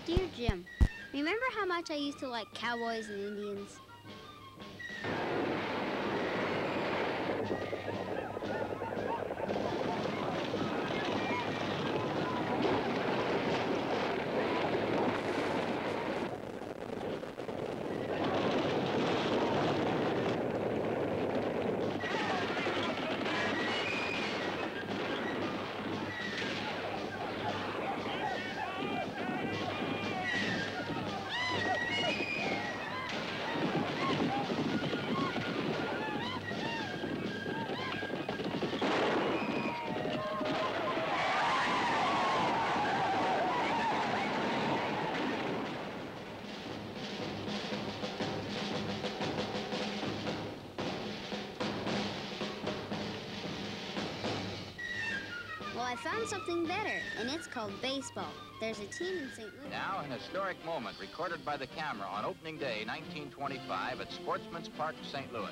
Dear Jim, remember how much I used to like cowboys and Indians? Well, I found something better, and it's called baseball. There's a team in St. Louis. Now, an historic moment recorded by the camera on opening day, 1925, at Sportsman's Park, St. Louis.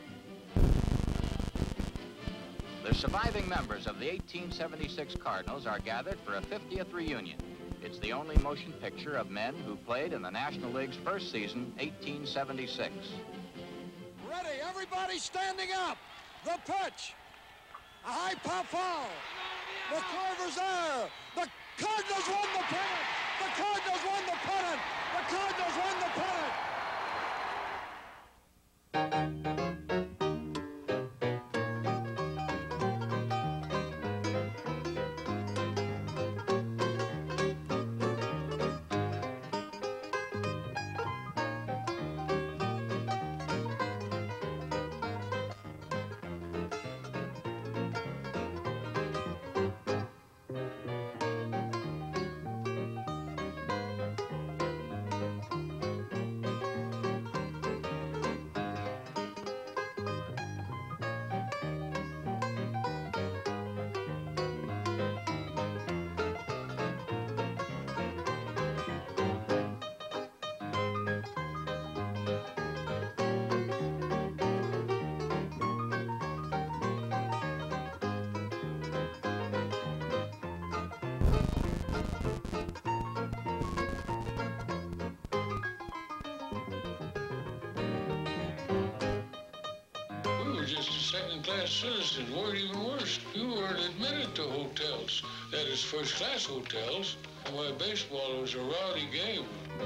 The surviving members of the 1876 Cardinals are gathered for a 50th reunion. It's the only motion picture of men who played in the National League's first season, 1876. Ready, everybody standing up. The pitch. A high pop foul. The Carver's there. The Cardinals won the pennant. The Cardinals won the pennant. The Cardinals won the pennant. Just a second-class citizen. Or even worse, you weren't admitted to hotels. That is, first-class hotels. And my baseball was a rowdy game.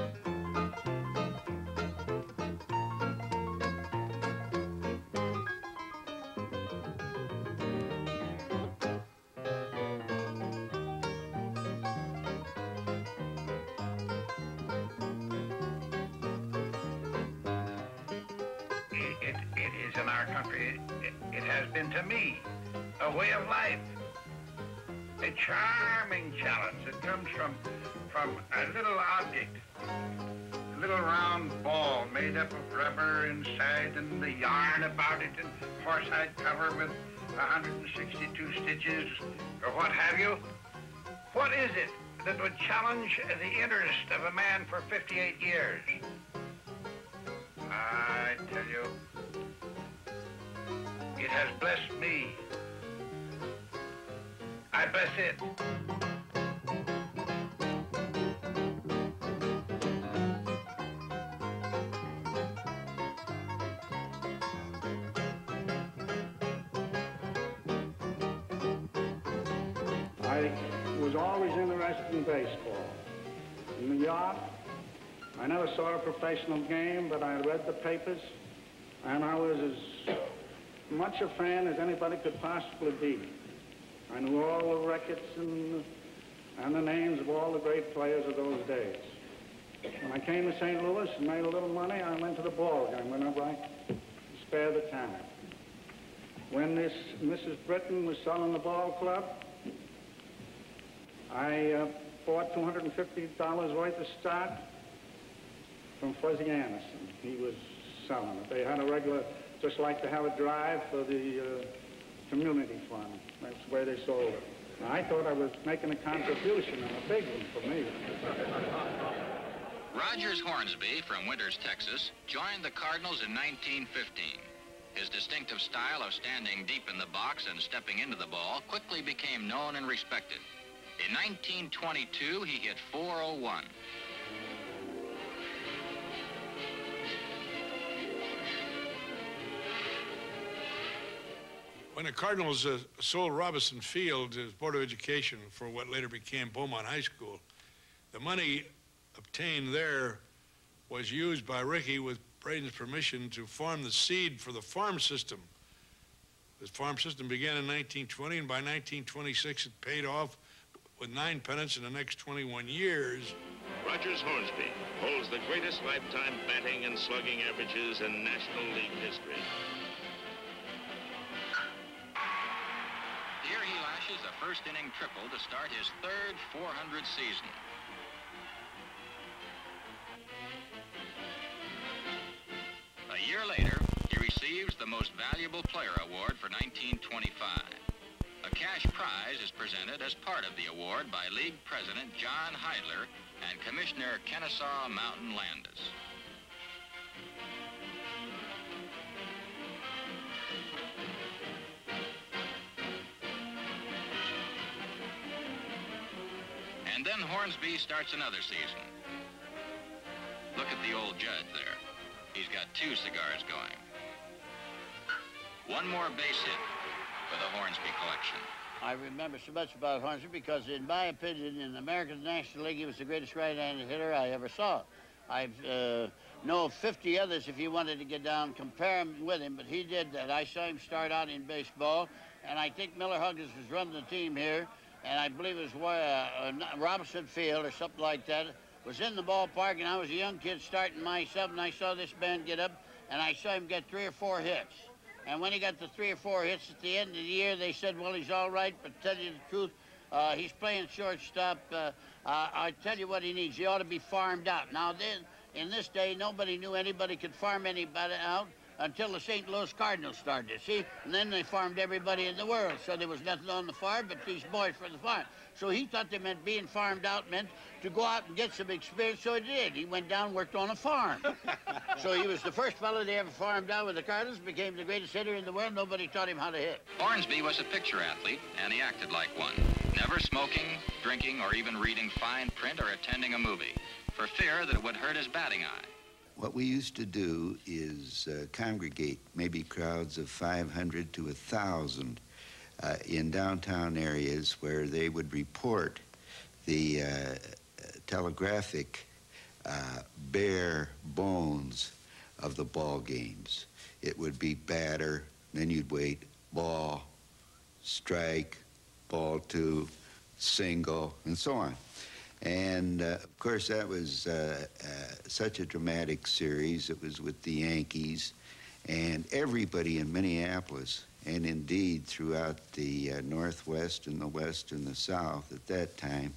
It is in our country. It has been to me a way of life. A charming challenge that comes from a little object, a little round ball made up of rubber inside and the yarn about it and horsehide cover with 162 stitches or what have you. What is it that would challenge the interest of a man for 58 years? I tell you, it has blessed me. I bless it. I was always interested in baseball. In New York, I never saw a professional game, but I read the papers, and I was as much a fan as anybody could possibly be. I knew all the records and the names of all the great players of those days. When I came to St. Louis and made a little money, I went to the ball game whenever I could spare the time. When this Mrs. Britton was selling the ball club, I bought $250 worth of stock from Fuzzy Anderson. He was selling it. They had a regular, just like to have a drive for the community fund. That's where they sold it. Now, I thought I was making a contribution, and a big one for me. Rogers Hornsby from Winters, Texas, joined the Cardinals in 1915. His distinctive style of standing deep in the box and stepping into the ball quickly became known and respected. In 1922, he hit .401. When the Cardinals sold Robinson Field as Board of Education for what later became Beaumont High School, the money obtained there was used by Rickey with Braden's permission to farm the seed for the farm system. The farm system began in 1920, and by 1926 it paid off with 9 pennants in the next 21 years. Rogers Hornsby holds the greatest lifetime batting and slugging averages in National League history. Here he lashes a first-inning triple to start his third 400 season. A year later, he receives the Most Valuable Player Award for 1925. A cash prize is presented as part of the award by League President John Heidler and Commissioner Kennesaw Mountain Landis. And then Hornsby starts another season. Look at the old judge there. He's got 2 cigars going. One more base hit for the Hornsby collection. I remember so much about Hornsby because, in my opinion, in the American National League, he was the greatest right-handed hitter I ever saw. I know of 50 others, if you wanted to get down, compare him with him, but he did that. I saw him start out in baseball, and I think Miller Huggins was running the team here, and I believe it was Robinson Field or something like that. Was in the ballpark, and I was a young kid starting myself, and I saw this man get up, and I saw him get 3 or 4 hits. And when he got the 3 or 4 hits at the end of the year, they said, well, he's all right, but tell you the truth, he's playing shortstop. I tell you what he needs. He ought to be farmed out. Now, then, in this day, nobody knew anybody could farm anybody out until the St. Louis Cardinals started, see? And then they farmed everybody in the world, so there was nothing on the farm but these boys for the farm. So he thought they meant being farmed out meant to go out and get some experience, so he did. He went down and worked on a farm. So he was the first fellow they ever farmed out with the Cardinals, became the greatest hitter in the world. Nobody taught him how to hit. Hornsby was a picture athlete, and he acted like one. Never smoking, drinking, or even reading fine print or attending a movie, for fear that it would hurt his batting eye. What we used to do is congregate maybe crowds of 500 to 1,000 in downtown areas where they would report the telegraphic bare bones of the ball games. It would be batter, then you'd wait, ball, strike, ball 2, single, and so on. And, of course, that was such a dramatic series. It was with the Yankees, and everybody in Minneapolis, and indeed throughout the Northwest and the West and the South at that time,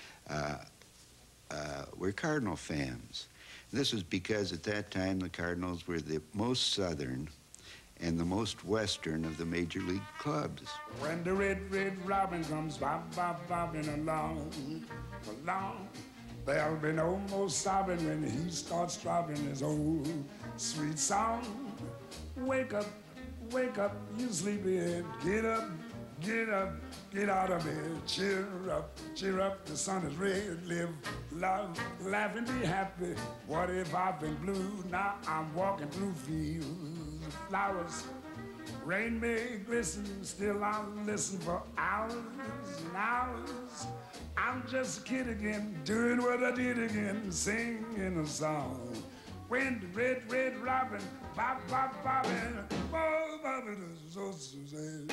were Cardinal fans. This was because at that time the Cardinals were the most Southern and the most Western of the major league clubs. When the red robin comes bobbing along, there'll be no more sobbing when he starts dropping his old sweet song. Wake up, you sleepyhead. Get up, get out of bed. Cheer up, the sun is red. Live, love, laugh and be happy. What if I've been blue? Now I'm walking through fields of flowers. Rain may glisten, still I'll listen for hours and hours. I'm just a kid again, doing what I did again, singing a song. When the red robin, bobbing, bobbing, so Suzanne.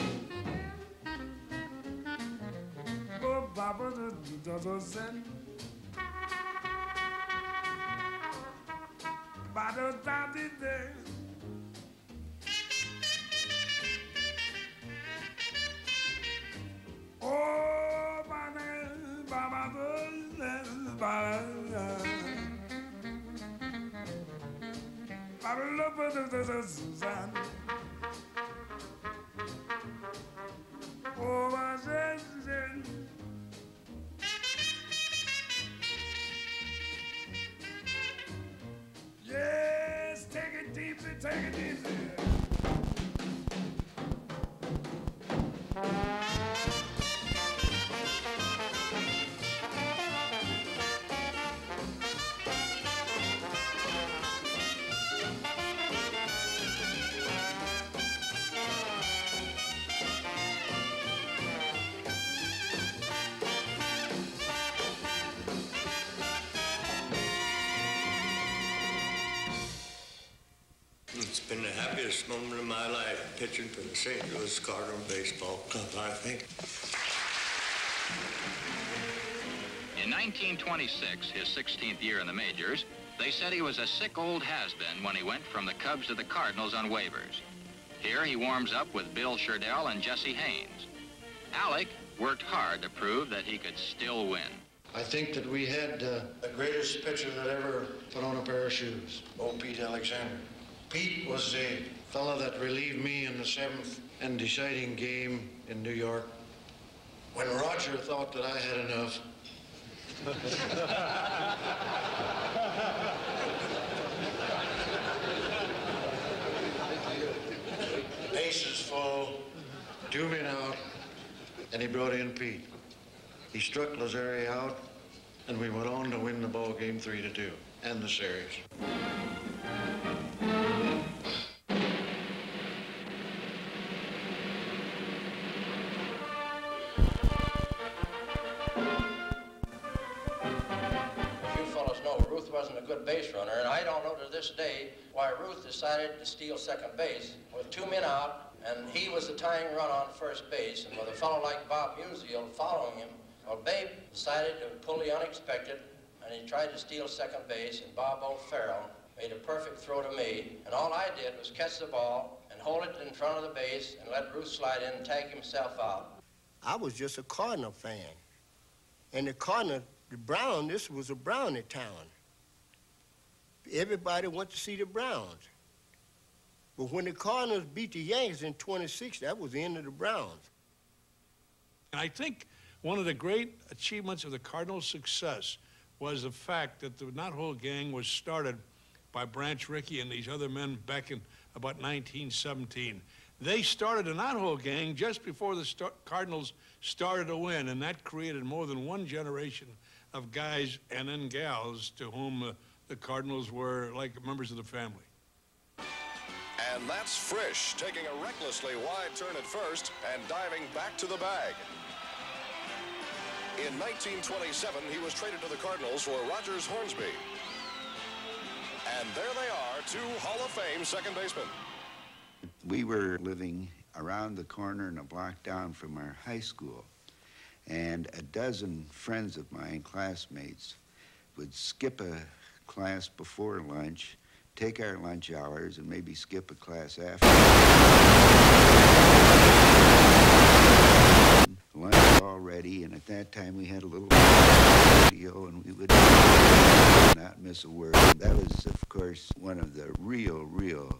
Oh, bobbing, Suzanne. Ba-da-da-dee-dee. Oh, Suzanne. Oh, my Suzanne. Yes, take it deep. happiest moment of my life, pitching for the St. Louis Cardinal Baseball Club, I think. In 1926, his 16th year in the majors, they said he was a sick old has-been when he went from the Cubs to the Cardinals on waivers. Here he warms up with Bill Sherdell and Jesse Haynes. Alec worked hard to prove that he could still win. I think that we had the greatest pitcher that ever put on a pair of shoes, old Pete Alexander. Pete was the fellow that relieved me in the 7th and deciding game in New York when Roger thought that I had enough. Bases full, 2 men out, and he brought in Pete. He struck Lazare out, and we went on to win the ball game 3-2 and the series. Wasn't a good base runner, and I don't know to this day why Ruth decided to steal second base with 2 men out, and he was the tying run on first base, and with a fellow like Bob Musial following him, well, Babe decided to pull the unexpected, and he tried to steal second base, and Bob O'Farrell made a perfect throw to me, and all I did was catch the ball and hold it in front of the base and let Ruth slide in and tag himself out. I was just a Cardinal fan, and the Cardinal, the Brown, this was a Brownie town. Everybody went to see the Browns. But when the Cardinals beat the Yankees in 26, that was the end of the Browns. I think one of the great achievements of the Cardinals' success was the fact that the Knothole Gang was started by Branch Rickey and these other men back in about 1917. They started a Knothole Gang just before the Cardinals started to win, and that created more than one generation of guys and then gals to whom the Cardinals were like members of the family. And that's Frisch taking a recklessly wide turn at first and diving back to the bag. In 1927, he was traded to the Cardinals for Rogers Hornsby. And there they are, 2 Hall of Fame second basemen. We were living around the corner and a block down from our high school. And a dozen friends of mine, classmates, would skip a class before lunch, take our lunch hours, and maybe skip a class after. Lunch was all ready, and at that time we had a little radio, and we would not miss a word. That was, of course, one of the real when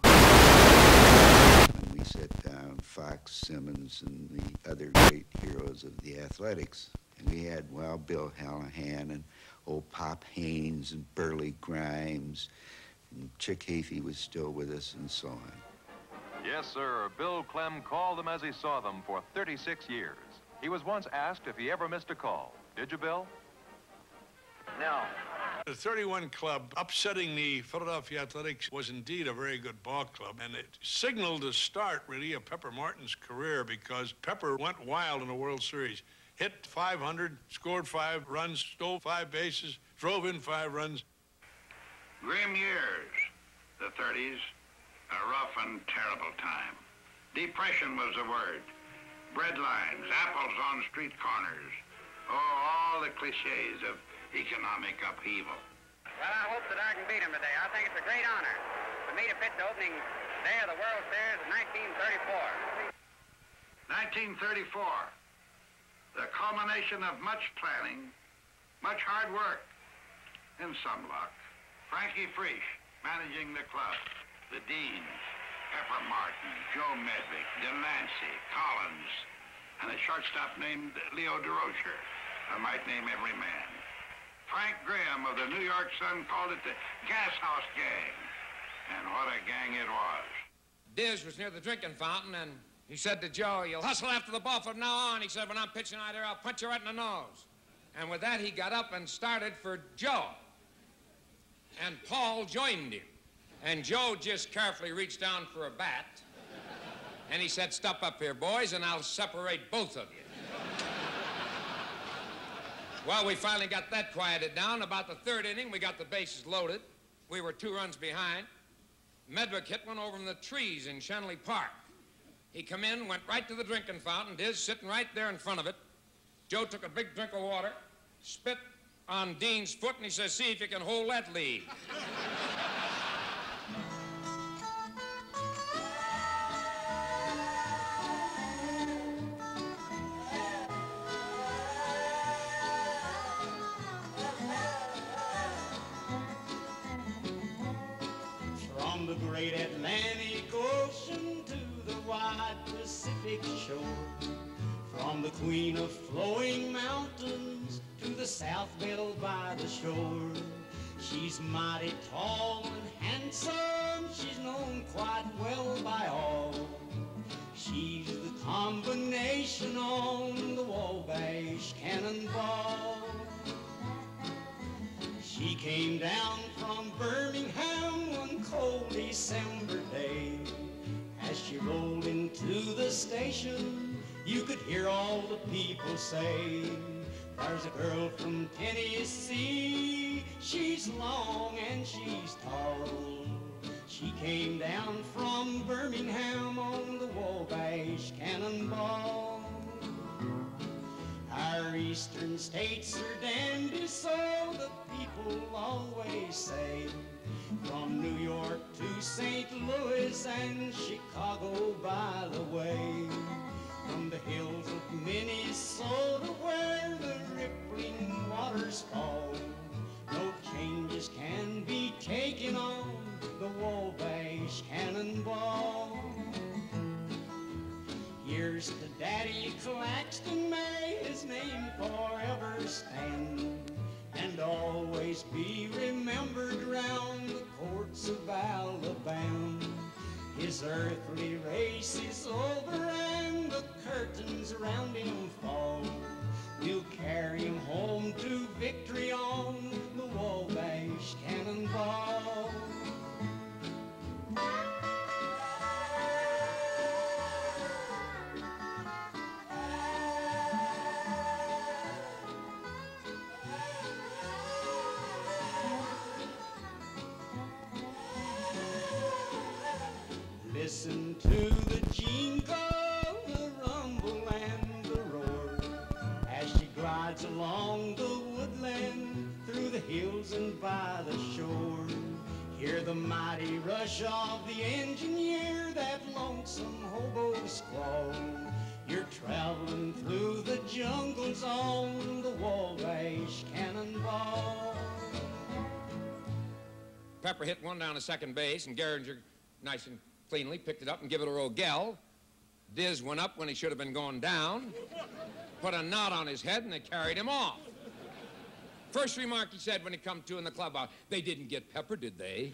we set down Fox Simmons and the other great heroes of the athletics. And we had, well, Bill Hallahan and old Pop Haynes and Burley Grimes, and Chick Heafy was still with us, and so on. Yes, sir. Bill Clem called them as he saw them for 36 years. He was once asked if he ever missed a call. Did you, Bill? No. The 31 club upsetting the Philadelphia Athletics was indeed a very good ball club, and it signaled the start, really, of Pepper Martin's career, because Pepper went wild in the World Series. Hit 500, scored 5 runs, stole 5 bases, drove in 5 runs. Grim years, the 30s, a rough and terrible time. Depression was the word. Breadlines, apples on street corners. Oh, all the cliches of economic upheaval. Well, I hope that I can beat him today. I think it's a great honor for me to pitch the opening day of the World Series of 1934. 1934. The culmination of much planning, much hard work, and some luck. Frankie Frisch managing the club. The deans, Pepper Martin, Joe Medvick, Delancey, Collins, and a shortstop named Leo DeRocher. I might name every man. Frank Graham of the New York Sun called it the Gas House Gang. And what a gang it was. Diz was near the drinking fountain, and he said to Joe, "You'll hustle after the ball from now on." He said, "When I'm pitching out there, I'll punch you right in the nose." And with that, he got up and started for Joe. And Paul joined him. And Joe just carefully reached down for a bat. And he said, "Step up here, boys, and I'll separate both of you." Well, we finally got that quieted down. About the 3rd inning, we got the bases loaded. We were 2 runs behind. Medwick hit one over in the trees in Shenley Park. He come in, went right to the drinking fountain, Diz sitting right there in front of it. Joe took a big drink of water, spit on Dean's foot, and he says, see if you can hold that lead. From the great Atlantic Ocean to the wide Pacific shore, from the queen of flowing mountains to the south belle by the shore, she's mighty tall and handsome, she's known quite well by all. She's the combination on the Wabash Cannonball. She came down from Birmingham one cold December day. As she rolled into the station, you could hear all the people say, there's a girl from Tennessee, she's long and she's tall. She came down from Birmingham on the Wabash Cannonball. Our eastern states are dandies, so the people always say, from New York to St. Louis and Chicago by the way, from the hills of Minnesota where the rippling waters fall, no changes can be taken on the Wabash Cannonball. Here's to Daddy Claxton, may his name forever stand, and always be remembered round the courts of Alabama. His earthly race is over and the curtains around him fall. We'll carry him home to victory on the Wabash Cannonball. Listen to the jingle, the rumble and the roar, as she glides along the woodland, through the hills and by the shore. Hear the mighty rush of the engineer, that lonesome hobo squall. You're traveling through the jungles on the Wabash Cannonball. Pepper hit one down to second base, and Gehringer, nice and cleanly, picked it up and give it a Rogel. Diz went up when he should have been going down, put a knot on his head, and they carried him off. First remark he said when he come to in the clubhouse, they didn't get Pepper, did they?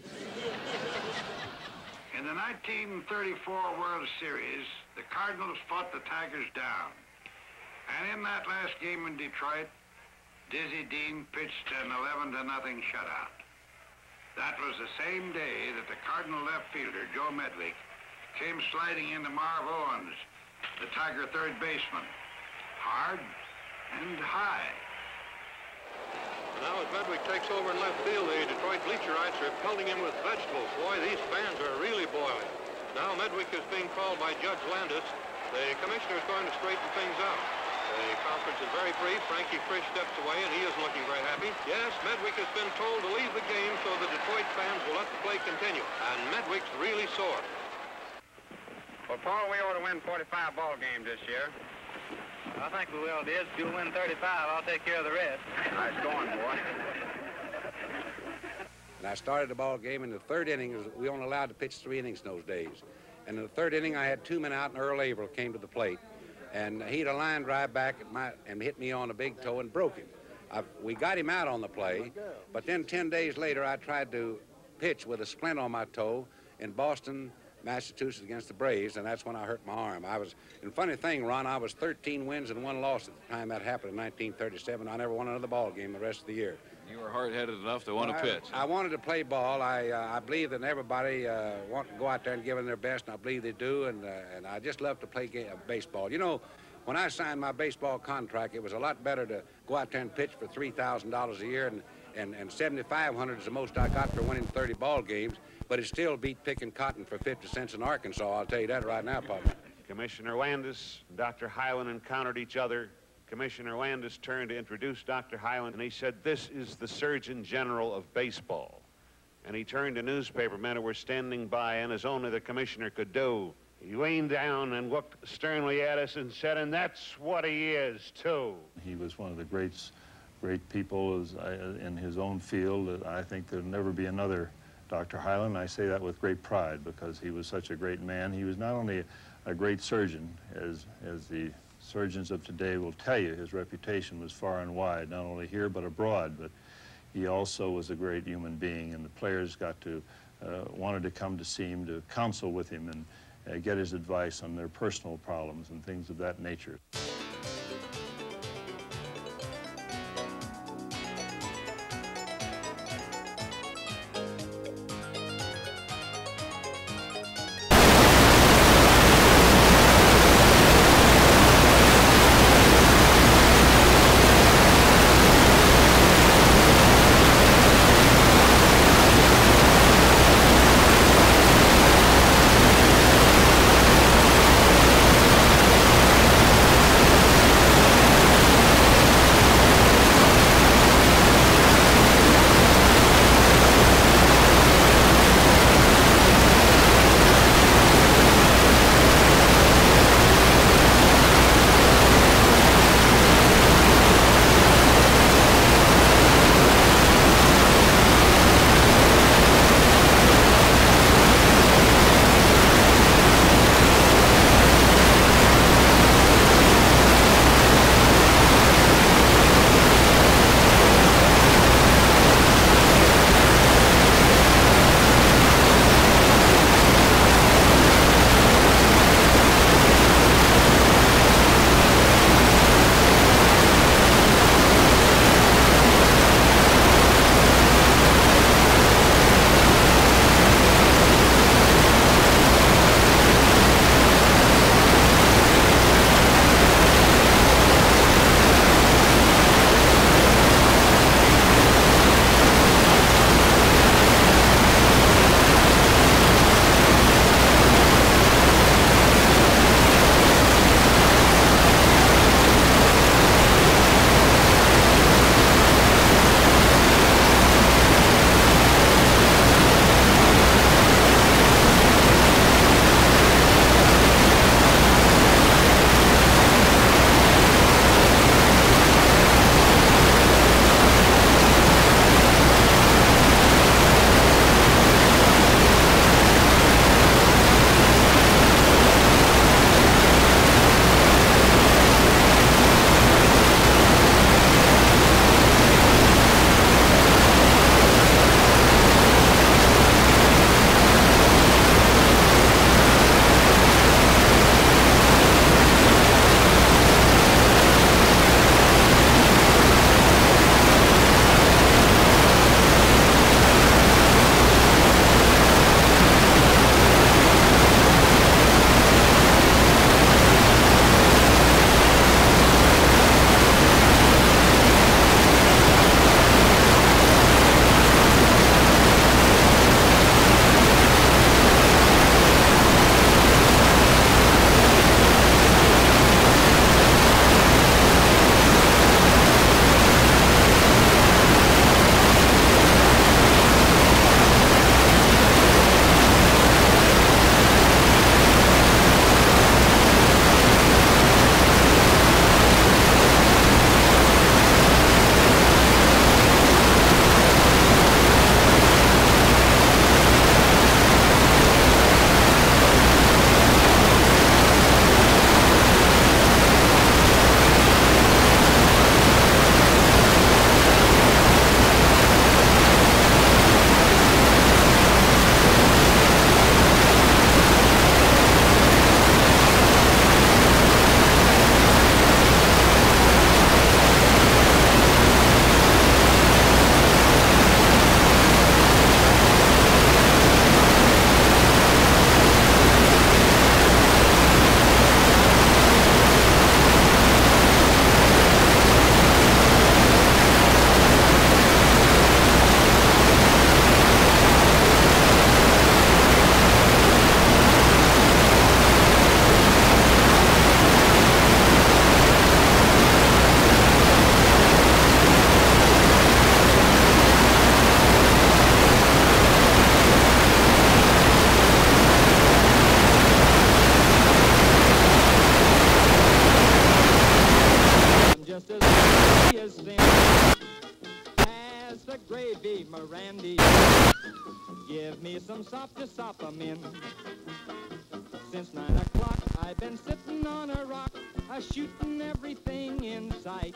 In the 1934 World Series, the Cardinals fought the Tigers down. And in that last game in Detroit, Dizzy Dean pitched an 11-0 shutout. That was the same day that the Cardinal left fielder, Joe Medwick, came sliding into Marv Owens, the Tiger third baseman, hard and high. Now as Medwick takes over in left field, the Detroit bleacherites are pelting him with vegetables. Boy, these fans are really boiling. Now Medwick is being called by Judge Landis. The commissioner is going to straighten things out. The conference is very brief. Frankie Frisch steps away, and he isn't looking very happy. Yes, Medwick has been told to leave the game so the Detroit fans will let the play continue. And Medwick's really sore. Well, Paul, we ought to win 45 ball games this year. I think we will, Diz. If you'll win 35, I'll take care of the rest. Nice going, boy. And I started the ball game in the third inning. We only allowed to pitch 3 innings in those days. And in the third inning, I had 2 men out, and Earl Averill came to the plate. And he'd a line drive back and hit me on a big toe and broke him. We got him out on the play, but then 10 days later, I tried to pitch with a splint on my toe in Boston, Massachusetts against the Braves, and that's when I hurt my arm. And funny thing, Ron, I was 13 wins and 1 loss at the time that happened in 1937. I never won another ball game the rest of the year. You were hard-headed enough to want to pitch. I wanted to play ball. I believe that everybody want to go out there and give them their best, and I believe they do, and I just love to play baseball. You know, when I signed my baseball contract, it was a lot better to go out there and pitch for $3,000 a year and 7,500 is the most I got for winning 30 ball games, but it still beat picking cotton for 50 cents in Arkansas. I'll tell you that right now, partner. Commissioner Landis and Dr. Hyland encountered each other. Commissioner Landis turned to introduce Dr. Hyland, and he said, "This is the Surgeon General of baseball." And he turned to newspapermen who were standing by, and as only the commissioner could do, he leaned down and looked sternly at us and said, "And that's what he is, too." He was one of the great people in his own field. I think there'll never be another Dr. Hyland. I say that with great pride because he was such a great man. He was not only a great surgeon, as the surgeons of today will tell you. His reputation was far and wide, not only here but abroad, but he also was a great human being, and the players wanted to come to see him, to counsel with him, and get his advice on their personal problems and things of that nature. Randy. Give me some sop to sop 'em in. Since 9 o'clock, I've been sitting on a rock, shooting everything in sight.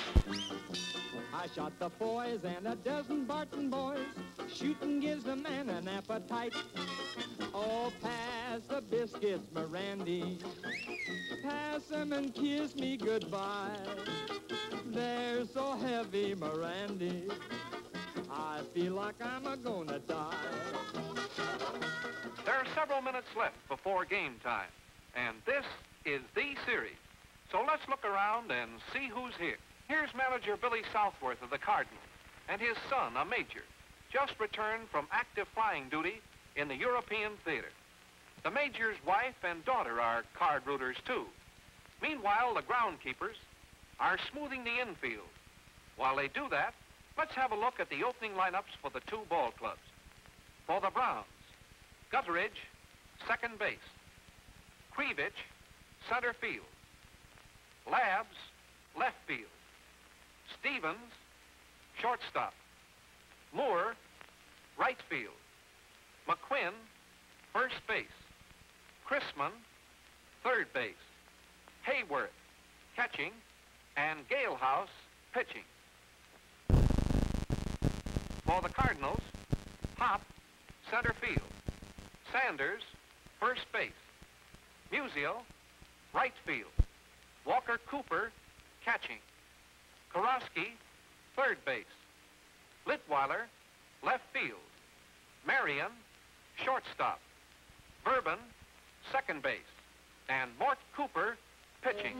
I shot the boys and a dozen Barton boys. Shooting gives a man an appetite. Oh, pass the biscuits, Mirandy. Pass them and kiss me goodbye. They're so heavy, Mirandy. I feel like I'm a-gonna die. There are several minutes left before game time, and this is the series. So let's look around and see who's here. Here's manager Billy Southworth of the Cardinals and his son, a major, just returned from active flying duty in the European theater. The major's wife and daughter are card rooters, too. Meanwhile, the groundkeepers are smoothing the infield. While they do that, let's have a look at the opening lineups for the two ball clubs. For the Browns, Gutteridge, second base. Krivich, center field. Labs, left field. Stevens, shortstop. Moore, right field. McQuinn, first base. Chrisman, third base. Hayworth, catching, and Galehouse, pitching. For the Cardinals, Hop, center field. Sanders, first base. Musial, right field. Walker Cooper, catching. Karofsky, third base. Litweiler, left field. Marion, shortstop. Bourbon, second base. And Mort Cooper, pitching.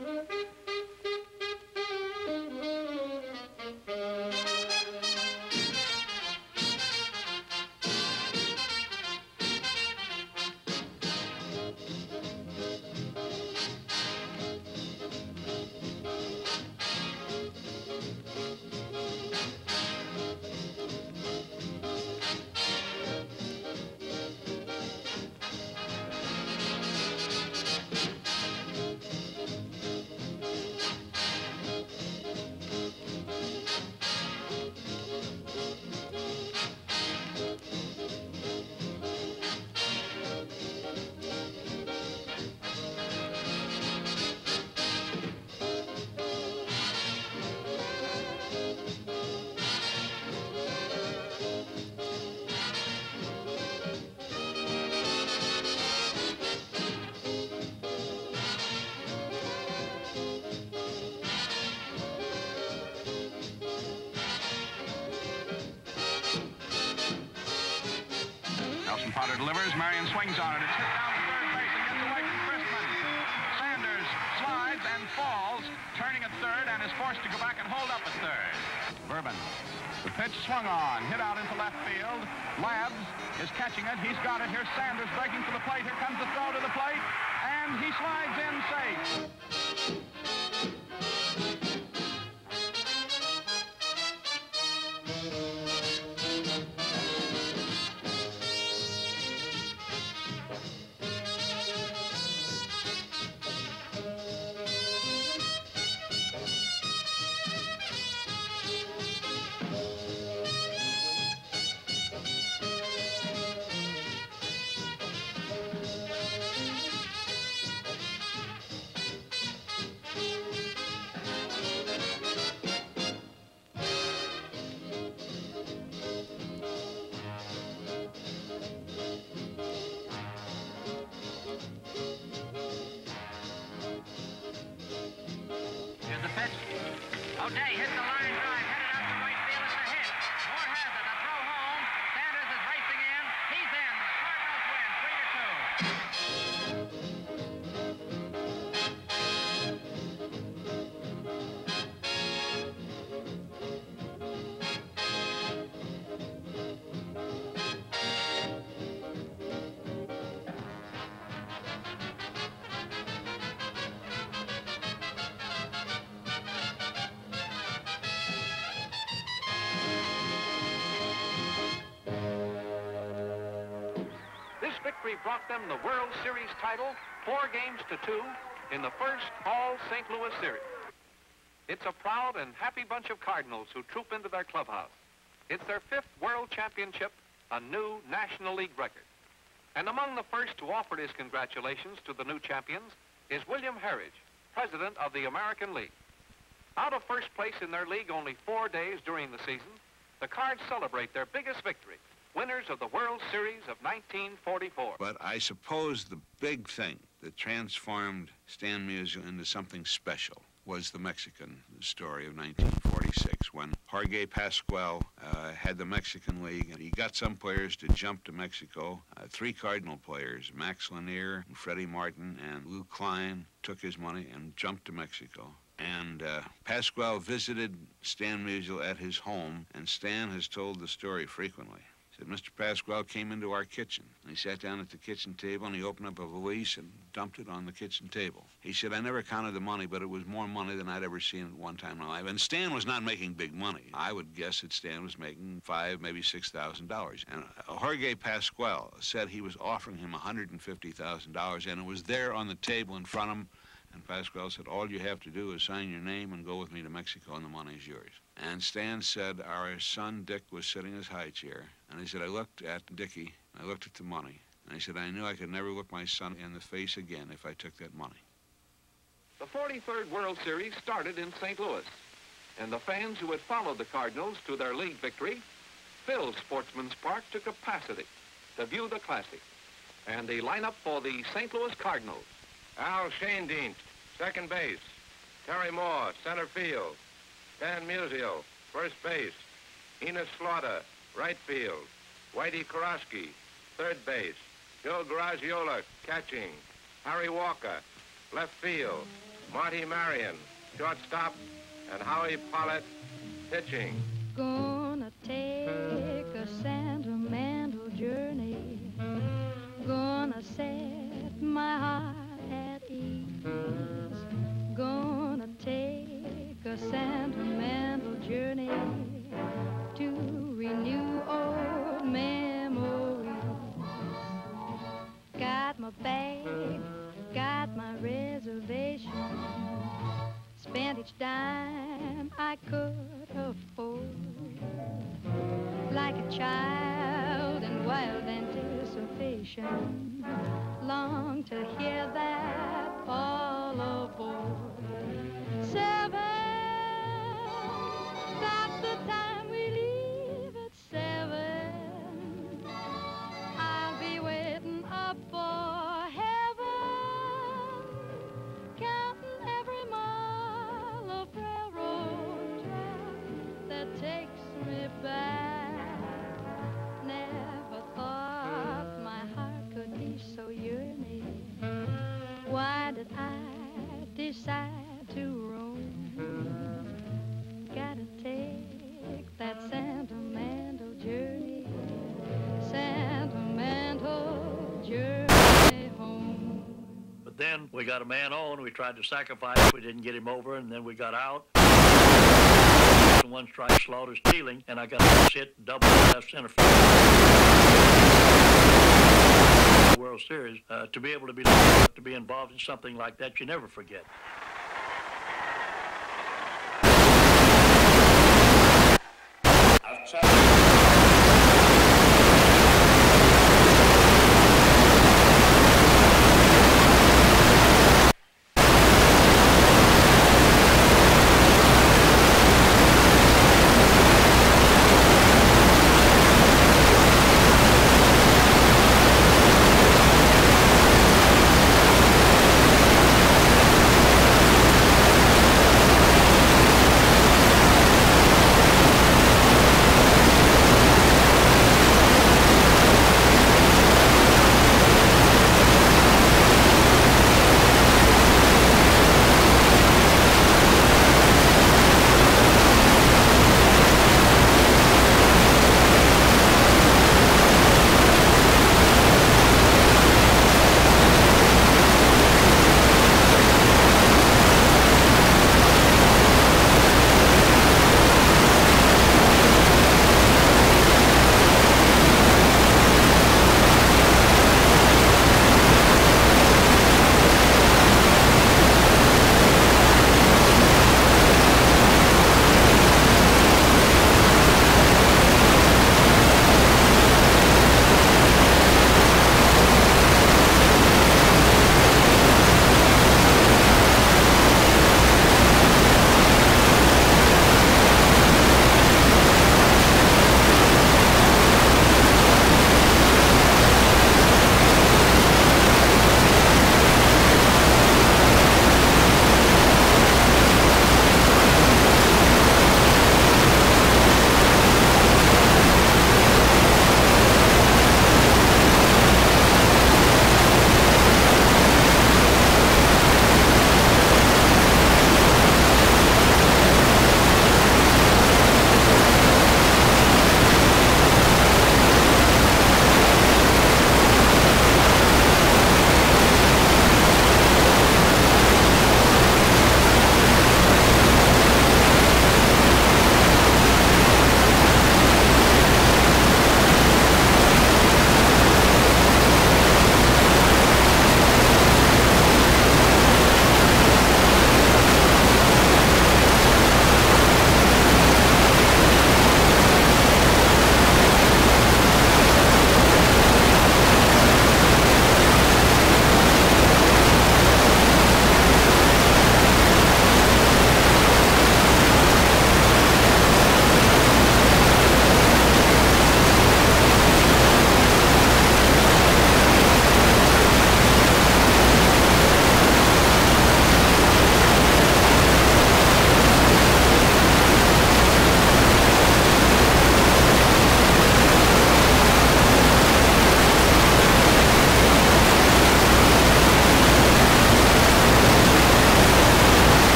Potter delivers. Marion swings on it. It's hit down to third base and gets away from Chrisman. Sanders slides and falls, turning at third, and is forced to go back and hold up at third. Bourbon. The pitch swung on, hit out into left field. Labs is catching it. He's got it. Here's Sanders breaking to the plate. Here comes the throw to the plate, and he slides in safe. O'Day hits the line drive, headed out to right field. It's a hit. Moore has it. A throw home. Sanders is racing in. He's in. The Cardinals win 3-2. Victory brought them the World Series title, 4-2 in the first All-St. Louis Series. It's a proud and happy bunch of Cardinals who troop into their clubhouse. It's their 5th World Championship, a new National League record. And among the first to offer his congratulations to the new champions is William Harridge, president of the American League. Out of first place in their league only 4 days during the season, the Cards celebrate their biggest victory, winners of the World Series of 1944. But I suppose the big thing that transformed Stan Musial into something special was the Mexican story of 1946, when Jorge Pascual had the Mexican League, and he got some players to jump to Mexico. 3 Cardinal players, Max Lanier, Freddie Martin, and Lou Klein, took his money and jumped to Mexico. And Pascual visited Stan Musial at his home, and Stan has told the story frequently. He said, Mr. Pascual came into our kitchen, and he sat down at the kitchen table, and he opened up a valise and dumped it on the kitchen table. He said, I never counted the money, but it was more money than I'd ever seen at one time in my life. And Stan was not making big money. I would guess that Stan was making $5,000, maybe $6,000. And Jorge Pascual said he was offering him $150,000, and it was there on the table in front of him. And Pascual said, all you have to do is sign your name and go with me to Mexico, and the money's yours. And Stan said, our son Dick was sitting in his high chair, and he said, I looked at Dickie, I looked at the money, and he said, I knew I could never look my son in the face again if I took that money. The 43rd World Series started in St. Louis, and the fans who had followed the Cardinals to their league victory filled Sportsman's Park to capacity to view the classic. And the lineup for the St. Louis Cardinals: Al Shaindienst, second base. Terry Moore, center field. Stan Musial, first base. Enos Slaughter, right field. Whitey Karosky, third base. Joe Graziola, catching. Harry Walker, left field. Marty Marion, shortstop. And Howie Pollitt, pitching. Gonna take a sentimental journey. Gonna set my heart at ease. Gonna take a sentimental journey to renew old memories. Got my bag, got my reservation. Spent each dime I could afford. Like a child in wild anticipation, long to hear that all aboard. 7, that's the time we leave at 7. I'll be waiting up for heaven, counting every mile of railroad track that takes me back. Never thought my heart could be so yearning. Why did I decide to roam? Gotta take that sentimental journey, sentimental journey home. But then we got a man on, we tried to sacrifice, we didn't get him over, and then we got out. One strike, Slaughter stealing, and I got a hit double left center field. World Series, to be able to be involved in something like that, you never forget.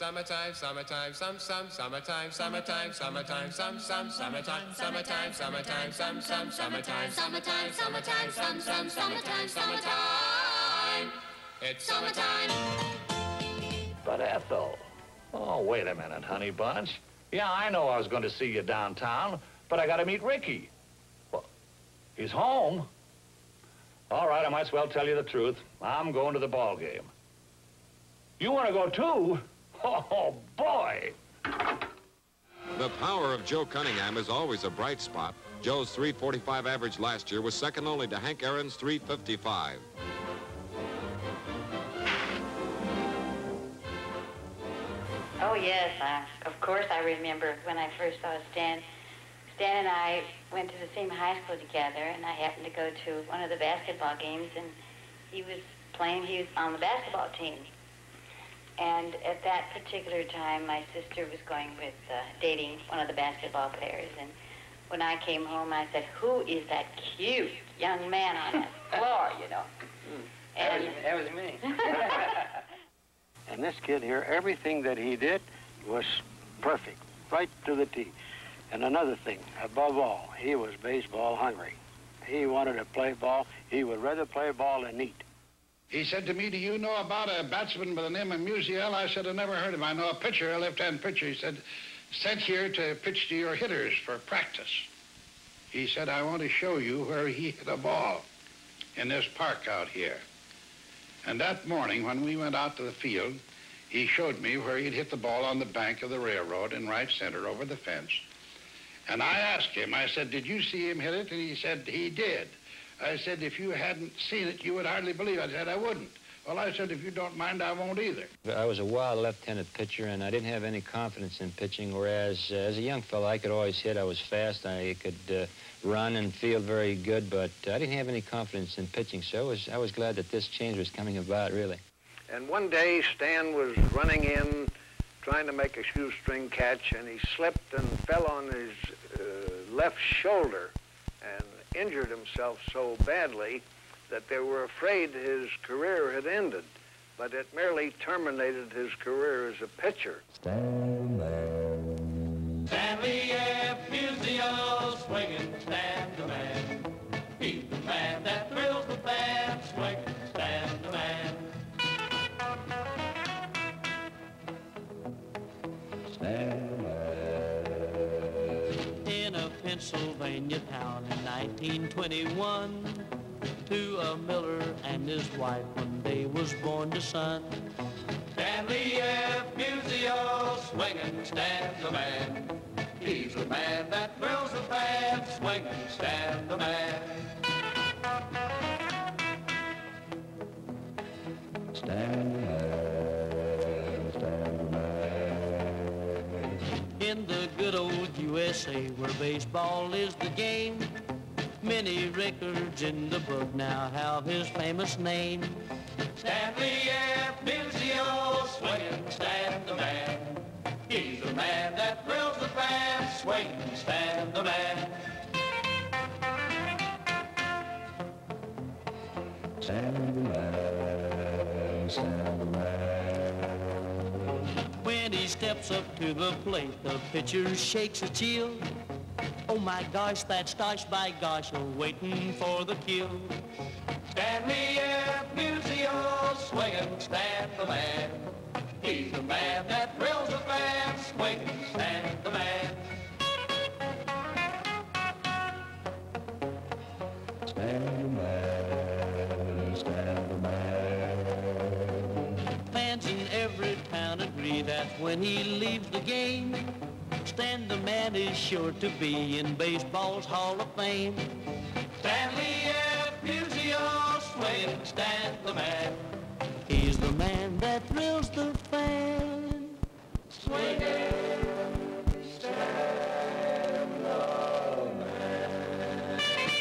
summertime, summertime, summertime, summertime, summertime, summertime, summertime, summertime, summertime, summertime, summertime. It's summertime. But Ethel, oh, wait a minute, honey bunch. Yeah, I know I was going to see you downtown, but I got to meet Ricky. Well, he's home. All right, I might as well tell you the truth. I'm going to the ball game. You want to go too? Oh, boy. The power of Joe Cunningham is always a bright spot. Joe's .345 average last year was second only to Hank Aaron's .355. Oh, yes. Of course, I remember when I first saw Stan. Stan and I went to the same high school together, and I happened to go to one of the basketball games, and he was on the basketball team. And at that particular time, my sister was dating one of the basketball players, and when I came home, I said, who is that cute young man on that floor, you know? That was me. And this kid here, everything that he did was perfect, right to the T. And another thing, above all, he was baseball hungry. He wanted to play ball. He would rather play ball than eat. He said to me, do you know about a batsman by the name of Musial? I said, I never heard of him. I know a pitcher, a left-hand pitcher. He said, sent here to pitch to your hitters for practice. He said, I want to show you where he hit a ball in this park out here. And that morning, when we went out to the field, he showed me where he'd hit the ball on the bank of the railroad in right center over the fence. And I asked him, I said, did you see him hit it? And he said, he did. I said, if you hadn't seen it, you would hardly believe it. I said, I wouldn't. Well, I said, if you don't mind, I won't either. I was a wild left-handed pitcher, and I didn't have any confidence in pitching, whereas as a young fellow, I could always hit. I was fast. I could run and field very good, but I didn't have any confidence in pitching, so I was glad that this change was coming about, really. And one day, Stan was running in, trying to make a shoestring catch, and he slipped and fell on his left shoulder and injured himself so badly that they were afraid his career had ended, but it merely terminated his career as a pitcher. Stanley F. Musial, swinging, stand the man. He's the man that thrills the fan, swinging, stand the man. In a Pennsylvania town in 1921, to a miller and his wife one day was born the son. Stanley F. Musial, swinging, stand the man. He's the man that thrills the fan, swinging, stand the man. Stand the man, stand the man. In the good old USA where baseball is the game, many records in the book now have his famous name. Stanley F. Musial, swinging, stand the man. He's the man that thrills the fan, swinging, stand the man. Stand the man, stand the man. When he steps up to the plate, the pitcher shakes a chill. Oh my gosh, that's gosh by gosh, oh, waiting for the kill. Stanley F. Musial, swinging, stand the man. He's the man that thrills the fan, swinging, stand the man. Stand the man, stand the man. Fans in every town agree that when he leaves the game, Stan the man is sure to be in baseball's Hall of Fame. Stanley F. Musial, swinging, Stan the man. He's the man that thrills the fan. Swinging, Stan the man.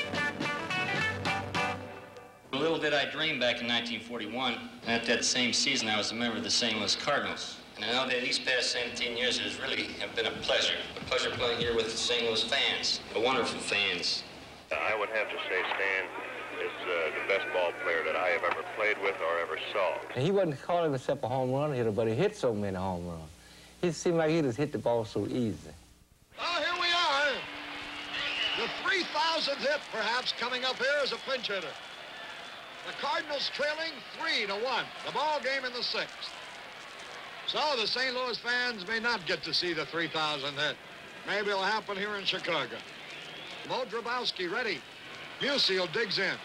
Little did I dream back in 1941, that same season I was a member of the St. Louis Cardinals. And I know that these past 17 years it has really been a pleasure playing here with the St. Louis fans, the wonderful fans. I would have to say Stan is the best ball player that I have ever played with or ever saw. He wasn't calling himself a home run hitter, but he hit so many home runs. He seemed like he just hit the ball so easy. Oh, here we are. The 3,000th hit, perhaps, coming up here as a pinch hitter. The Cardinals trailing 3-1. The ball game in the 6th. So the St. Louis fans may not get to see the 3,000th hit. Maybe it'll happen here in Chicago. Mo Drabowski ready. Musial digs in.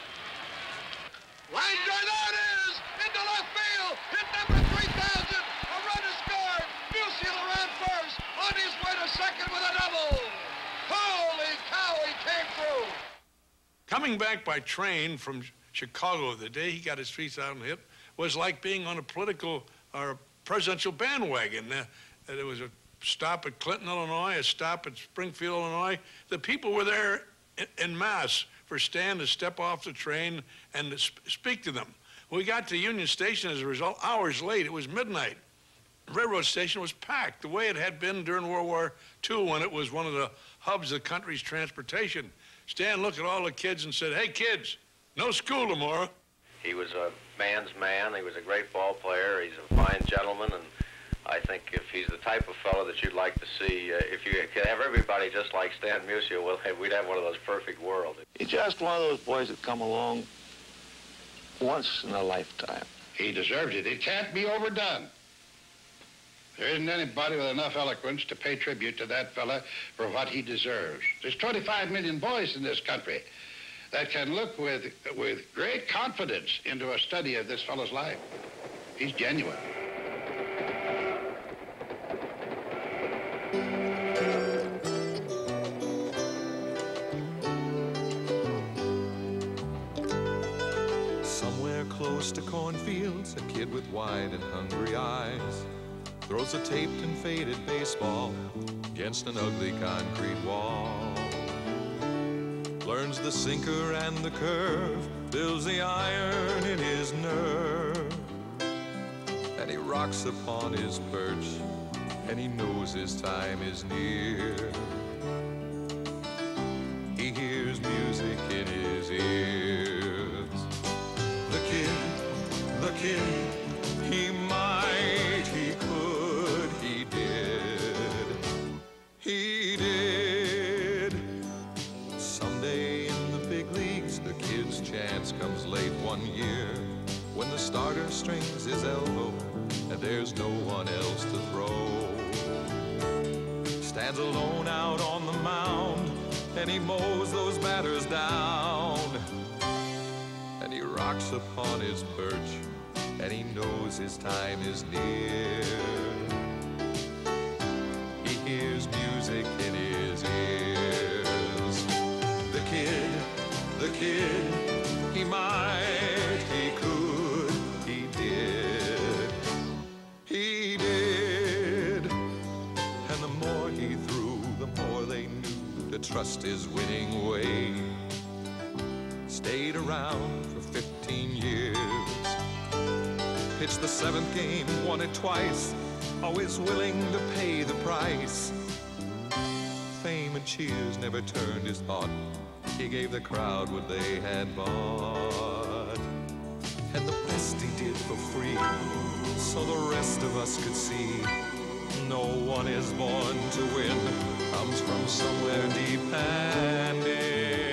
Line drive, there it is! Into left field! Hit number 3,000! A run is scored! Musial around first! On his way to second with a double! Holy cow, he came through! Coming back by train from Chicago the day he got his 3,000 hit was like being on a political or presidential bandwagon. There was a stop at Clinton, Illinois, a stop at Springfield, Illinois. The people were there en masse for Stan to step off the train and to speak to them. We got to Union Station, as a result, hours late. It was midnight. The railroad station was packed, the way it had been during World War II when it was one of the hubs of the country's transportation. Stan looked at all the kids and said, "Hey, kids, no school tomorrow." He was a man's man. He was a great ball player. He's a fine gentleman, and I think if he's the type of fellow that you'd like to see, if you could have everybody just like Stan Musial, well, we'd have one of those perfect worlds. He's just one of those boys that come along once in a lifetime. He deserves it. It can't be overdone. There isn't anybody with enough eloquence to pay tribute to that fella for what he deserves. There's 25 million boys in this country that can look with great confidence into a study of this fellow's life. He's genuine. Somewhere close to cornfields, a kid with wide and hungry eyes throws a taped and faded baseball against an ugly concrete wall. Learns the sinker and the curve, builds the iron in his nerve. And he rocks upon his perch, and he knows his time is near. He hears music in his ears. The kid, he might, he could, he did. He did. Someday in the big leagues, the kid's chance comes late one year when the starter strings his elbow and there's no one else to throw. Stands alone out on the mound and he mows those batters down. And he rocks upon his perch and he knows his time is near. He hears music in his ears. The kid, he might, he could, he did. He did. And the more he threw, the more they knew to trust his winning way. Stayed around for 15 years. Pitched the 7th game, won it twice, always willing to pay the price. Fame and cheers never turned his thought. He gave the crowd what they had bought. And the best he did for free, so the rest of us could see. No one is born to win, comes from somewhere deep and in.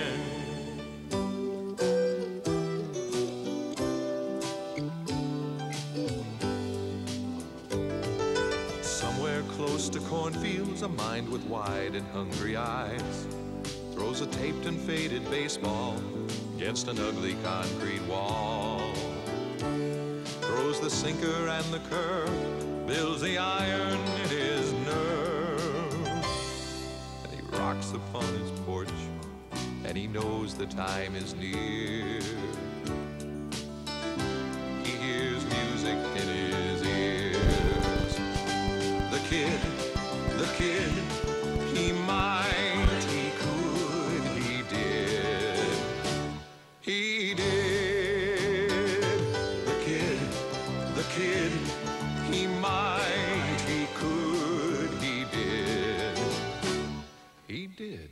Close to cornfields, a mind with wide and hungry eyes throws a taped and faded baseball against an ugly concrete wall. Throws the sinker and the curve, builds the iron in his nerve. And he rocks upon his porch, and he knows the time is near. He hears music in his ears. The kid, he might, he could, he did. He did. The kid, he might, he could, he did. He did.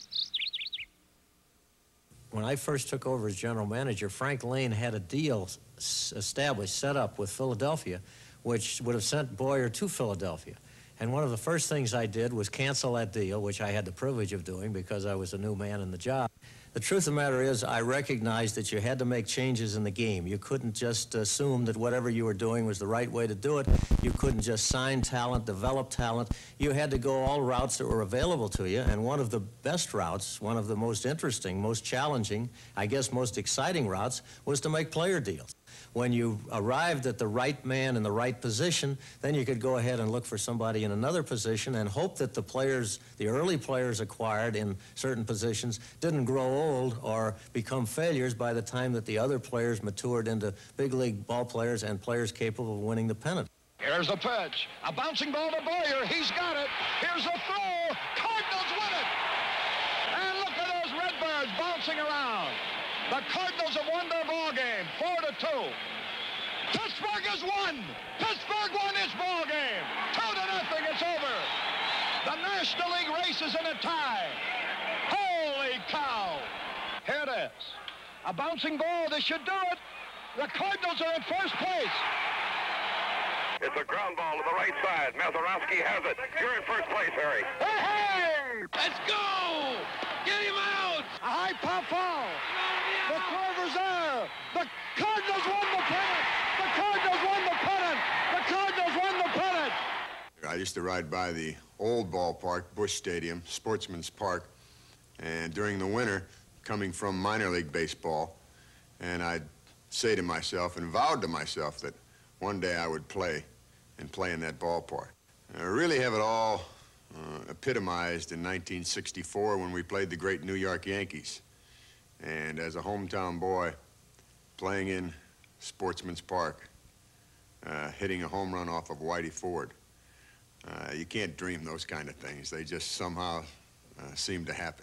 When I first took over as general manager, Frank Lane had a deal established, set up with Philadelphia, which would have sent Boyer to Philadelphia. And one of the first things I did was cancel that deal, which I had the privilege of doing because I was a new man in the job. The truth of the matter is, I recognized that you had to make changes in the game. You couldn't just assume that whatever you were doing was the right way to do it. You couldn't just sign talent, develop talent. You had to go all routes that were available to you, and one of the best routes, one of the most interesting, most challenging, I guess most exciting routes, was to make player deals. When you arrived at the right man in the right position, then you could go ahead and look for somebody in another position and hope that the players, the early players acquired in certain positions, didn't grow old or become failures by the time that the other players matured into big league ball players and players capable of winning the pennant. Here's a pitch. A bouncing ball to Boyer. He's got it. Here's a throw. Cardinals win it. And look at those Redbirds bouncing around. The Cardinals have won their ball game, 4-2. Pittsburgh has won. Pittsburgh won this ball game, 2-0. It's over. The National League race is in a tie. Holy cow! Here it is. A bouncing ball. This should do it. The Cardinals are in first place. It's a ground ball to the right side. Mazeroski has it. You're in first place, Harry. Hey, hey! Let's go! Get him out! A high pop foul. The Corver's there. The Cardinals won the pennant. The Cardinals won the pennant. The Cardinals won the pennant. I used to ride by the old ballpark, Busch Stadium, Sportsman's Park, and during the winter, coming from minor league baseball, and I'd say to myself and vowed to myself that one day I would play in that ballpark. I really have it all epitomized in 1964 when we played the great New York Yankees. And as a hometown boy, playing in Sportsman's Park, hitting a home run off of Whitey Ford. You can't dream those kind of things. They just somehow seem to happen.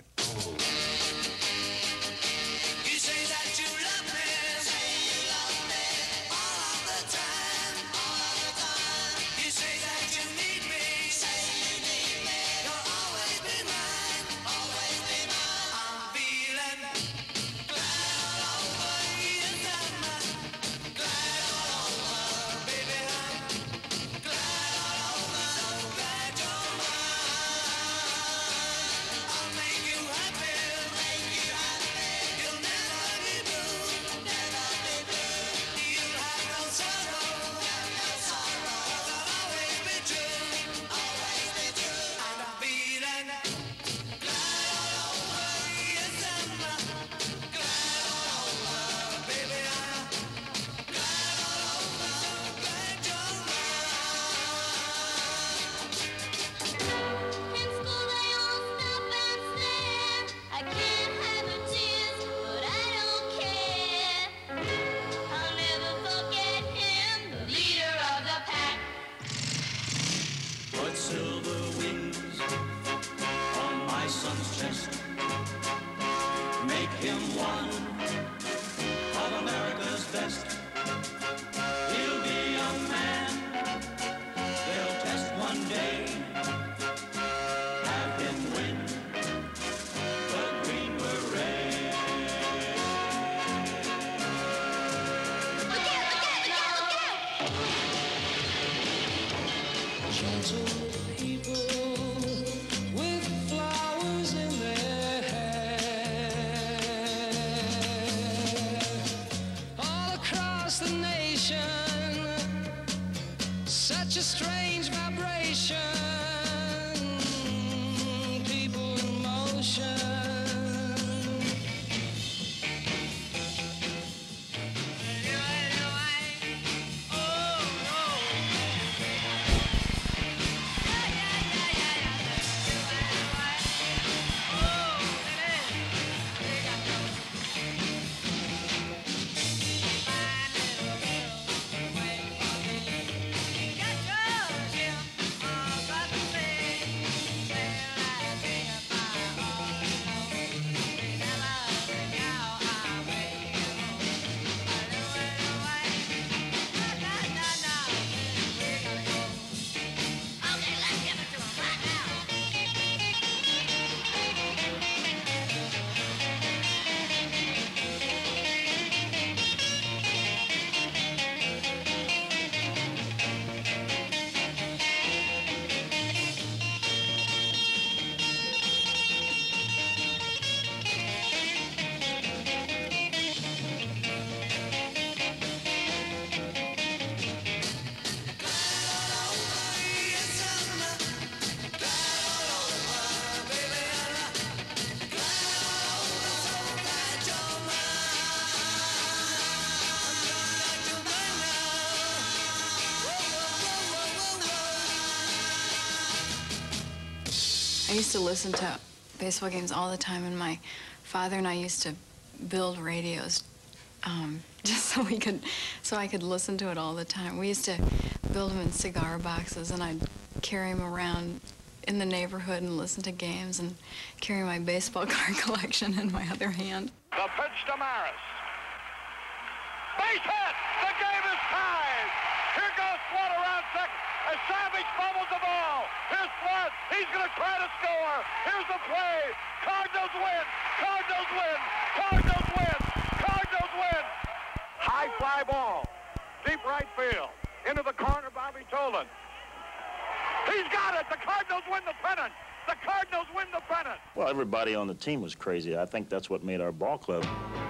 I used to listen to baseball games all the time, and my father and I used to build radios just so I could listen to it all the time. We used to build them in cigar boxes, and I'd carry them around in the neighborhood and listen to games and carry my baseball card collection in my other hand. The pitch to Maris. Base hit! The game is tied! Here goes Flood around second. As Savage fumbles the ball. Here's Flood. He's going to try to score. Here's the play. Cardinals win. Cardinals win. Cardinals win. Cardinals win. High fly ball. Deep right field. Into the corner, Bobby Tolan. He's got it. The Cardinals win the pennant. The Cardinals win the pennant. Well, everybody on the team was crazy. I think that's what made our ball club.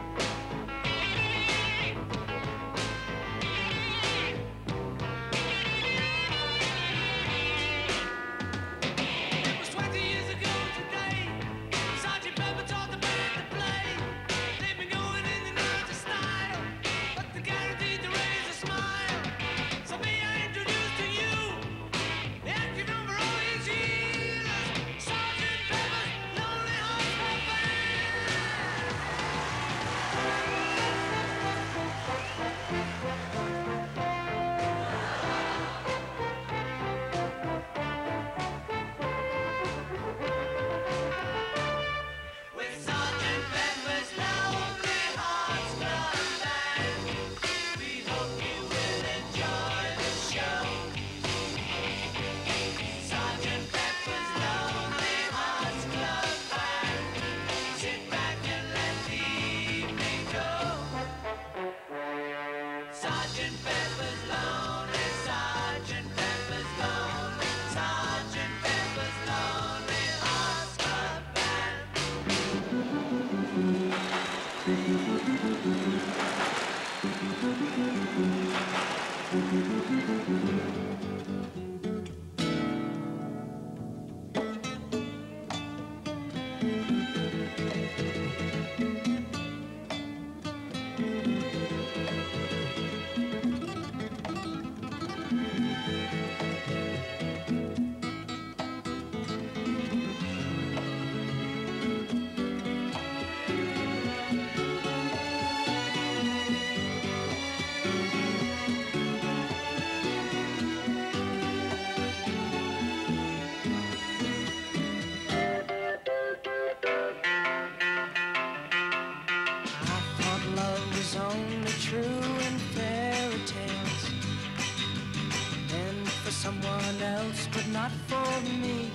Someone else, but not for me.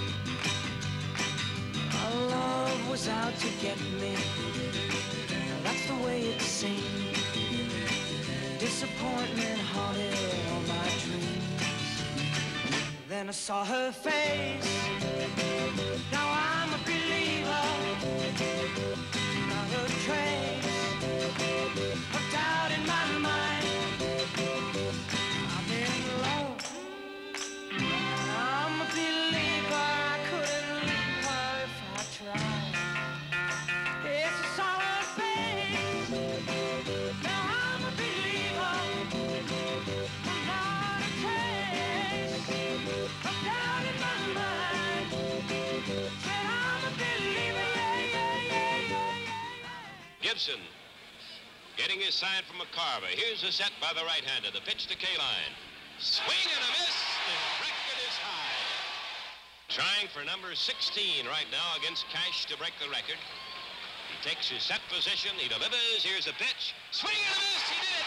Our love was out to get me. That's the way it seemed. Disappointment haunted all my dreams. Then I saw her face. Now I'm a believer. Not a trace of doubt in my mind. I've been alone. I'm a believer, I couldn't leave her if I tried. It's a solid face. Now I'm a believer. I'm not a trace of doubt in my mind. Said I'm a believer, yeah. Gibson getting his sign from McCarver. Here's the set by the right-hander. The pitch to K-line. Swing and a miss, and Brackett is high. Trying for number 16 right now against Cash to break the record. He takes his set position, he delivers, here's a pitch. Swing and a miss, he did it!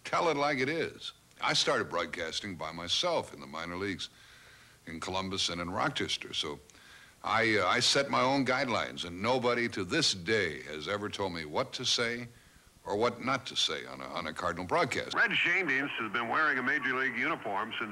Tell it like it is. I started broadcasting by myself in the minor leagues in Columbus and in Rochester, so I set my own guidelines, and nobody to this day has ever told me what to say or what not to say on a Cardinal broadcast. Red Schoendienst has been wearing a Major League uniform since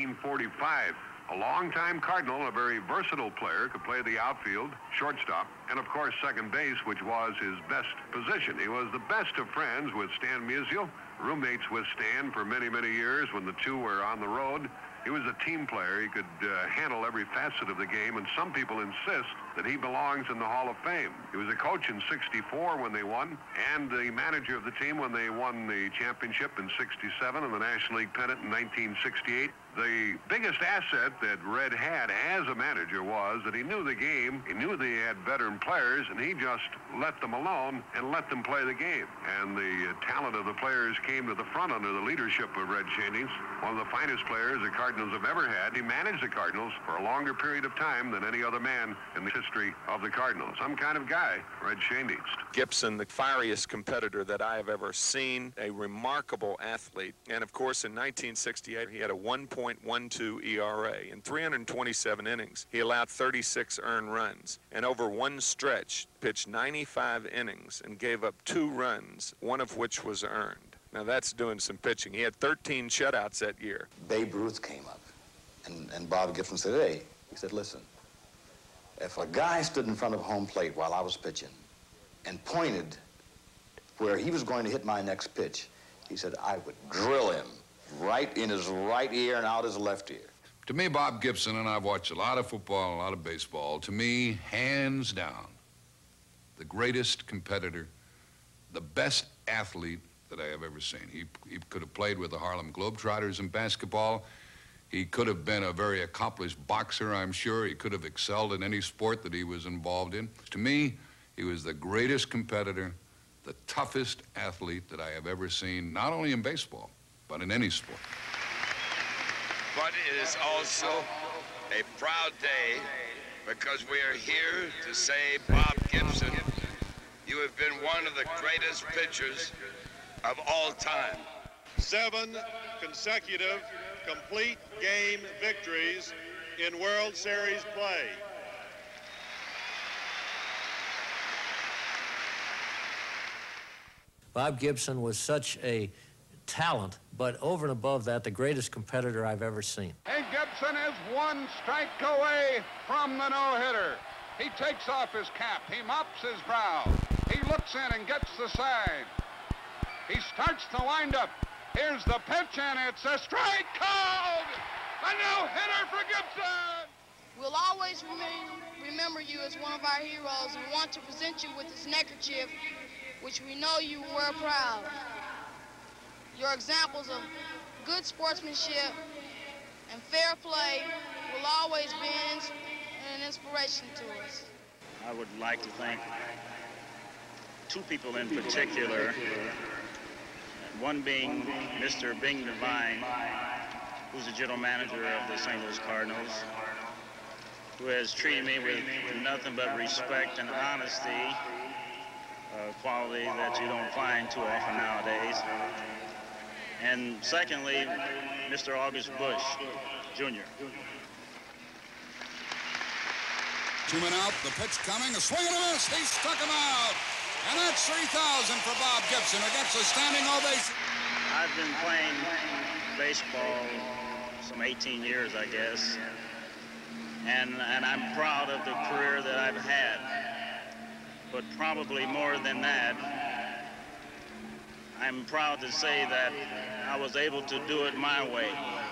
1945. A longtime Cardinal, a very versatile player, could play the outfield, shortstop, and of course second base, which was his best position. He was the best of friends with Stan Musial, roommates with Stan for many, many years when the two were on the road. He was a team player. He could handle every facet of the game, and some people insist that he belongs in the Hall of Fame. He was a coach in '64 when they won, and the manager of the team when they won the championship in '67 and the National League pennant in 1968. The biggest asset that Red had as a manager was that he knew the game, he knew they had veteran players, and he just let them alone and let them play the game. And the talent of the players came to the front under the leadership of Red Schoendienst, one of the finest players the Cardinals have ever had. He managed the Cardinals for a longer period of time than any other man in the history of the Cardinals. Some kind of guy, Red Schoendienst. Gibson, the fieriest competitor that I have ever seen, a remarkable athlete. And of course, in 1968, he had a 1.12 ERA. In 327 innings, he allowed 36 earned runs. And over one stretch, pitched 95 innings and gave up 2 runs, one of which was earned. Now that's doing some pitching. He had 13 shutouts that year. Babe Ruth came up, and Bob Gibson said, hey, he said, listen, if a guy stood in front of home plate while I was pitching and pointed where he was going to hit my next pitch, he said, I would drill him right in his right ear and out his left ear. To me, Bob Gibson, and I've watched a lot of football, a lot of baseball, to me, hands down, the greatest competitor, the best athlete that I have ever seen. He could have played with the Harlem Globetrotters in basketball. He could have been a very accomplished boxer, I'm sure. He could have excelled in any sport that he was involved in. To me, he was the greatest competitor, the toughest athlete that I have ever seen, not only in baseball, but in any sport. But it is also a proud day because we are here to say, Bob Gibson, you have been one of the greatest pitchers of all time. 7 consecutive complete game victories in World Series play. Bob Gibson was such a talent, but over and above that, the greatest competitor I've ever seen. And Gibson is 1 strike away from the no-hitter. He takes off his cap. He mops his brow. He looks in and gets the sign. He starts the windup. Here's the pitch, and it's a strike called! A no-hitter for Gibson! We'll always remember you as one of our heroes and want to present you with this neckerchief, which we know you wear proud. Your examples of good sportsmanship and fair play will always be an inspiration to us. I would like to thank 2 people in particular, one being Mr. Bing Devine, who's the general manager of the St. Louis Cardinals, who has treated me with nothing but respect and honesty, a quality that you don't find too often nowadays. And secondly, Mr. August Busch, Jr. 2 men out, the pitch coming, a swing and a miss, he struck him out. And that's 3,000 for Bob Gibson against a standing ovation. I've been playing baseball some 18 years, I guess. And I'm proud of the career that I've had. But probably more than that, I'm proud to say that I was able to do it my way.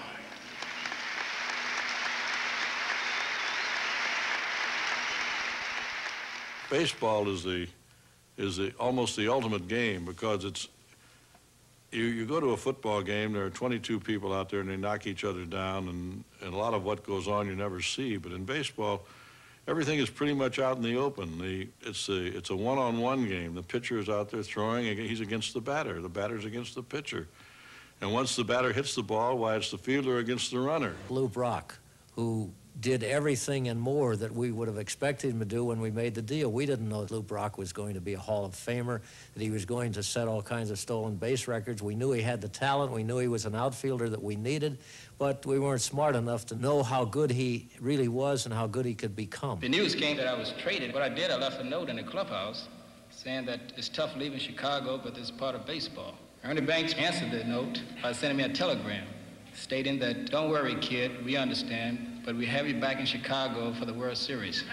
Baseball is almost the ultimate game because it's you go to a football game, there are 22 people out there and they knock each other down, and a lot of what goes on you never see. But in baseball, everything is pretty much out in the open. It's a one-on-one game. The pitcher is out there throwing, he's against the batter's against the pitcher. And once the batter hits the ball, why, it's the fielder against the runner. Lou Brock, who did everything and more that we would have expected him to do when we made the deal. We didn't know Lou Brock was going to be a Hall of Famer, that he was going to set all kinds of stolen base records. We knew he had the talent. We knew he was an outfielder that we needed, but we weren't smart enough to know how good he really was and how good he could become. The news came that I was traded. What I did, I left a note in the clubhouse saying that it's tough leaving Chicago, but it's part of baseball. Ernie Banks answered the note by sending me a telegram stating that, don't worry, kid, we understand, but we have you back in Chicago for the World Series.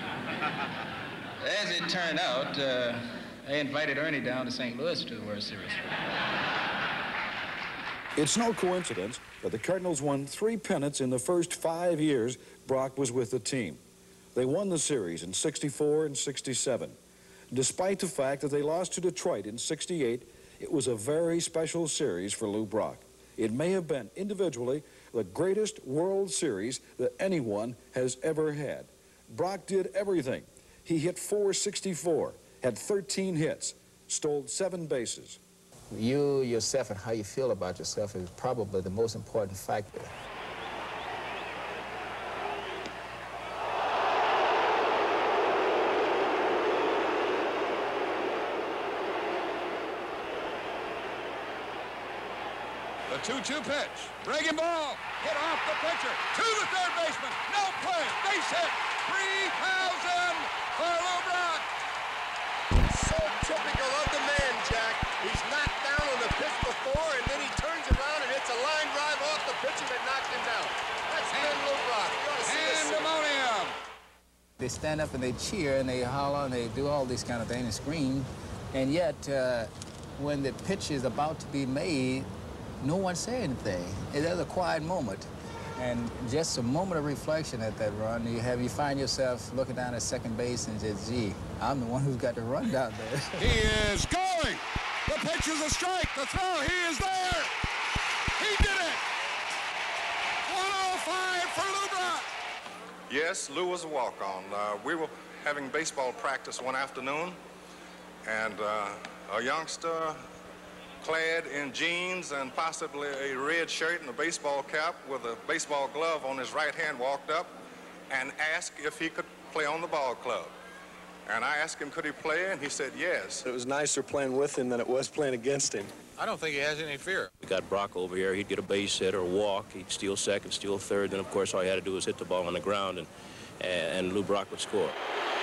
As it turned out, I invited Ernie down to St. Louis to the World Series. It's no coincidence that the Cardinals won 3 pennants in the first 5 years Brock was with the team. They won the series in '64 and '67. Despite the fact that they lost to Detroit in '68, it was a very special series for Lou Brock. It may have been, individually, the greatest World Series that anyone has ever had. Brock did everything. He hit .464, had 13 hits, stole 7 bases. You, yourself, and how you feel about yourself is probably the most important factor. The 2-2 pitch. Breaking ball. Hit off the pitcher. To the third baseman. No play. Base hit. 3,000 for Lou Brock. So typical of the man, Jack. He's knocked down on the pitch before, and then he turns around and hits a line drive off the pitcher that knocked him down. That's been Lou Brock. You ought to see this. Pandemonium. They stand up and they cheer and they holler and they do all these kind of things and scream. And yet, when the pitch is about to be made, no one say anything. There's a quiet moment. And just a moment of reflection at that run, you find yourself looking down at second base and just, gee, I'm the one who's got to run down there. He is going. The pitch is a strike. The throw, he is there. He did it. 105 for Lou Brock. Yes, Lou was a walk-on. We were having baseball practice one afternoon, and a youngster clad in jeans and possibly a red shirt and a baseball cap with a baseball glove on his right hand walked up and asked if he could play on the ball club. And I asked him, could he play, and he said yes. It was nicer playing with him than it was playing against him. I don't think he has any fear. We got Brock over here. He'd get a base hit or walk. He'd steal second, steal third. Then, of course, all he had to do was hit the ball on the ground, and Lou Brock would score.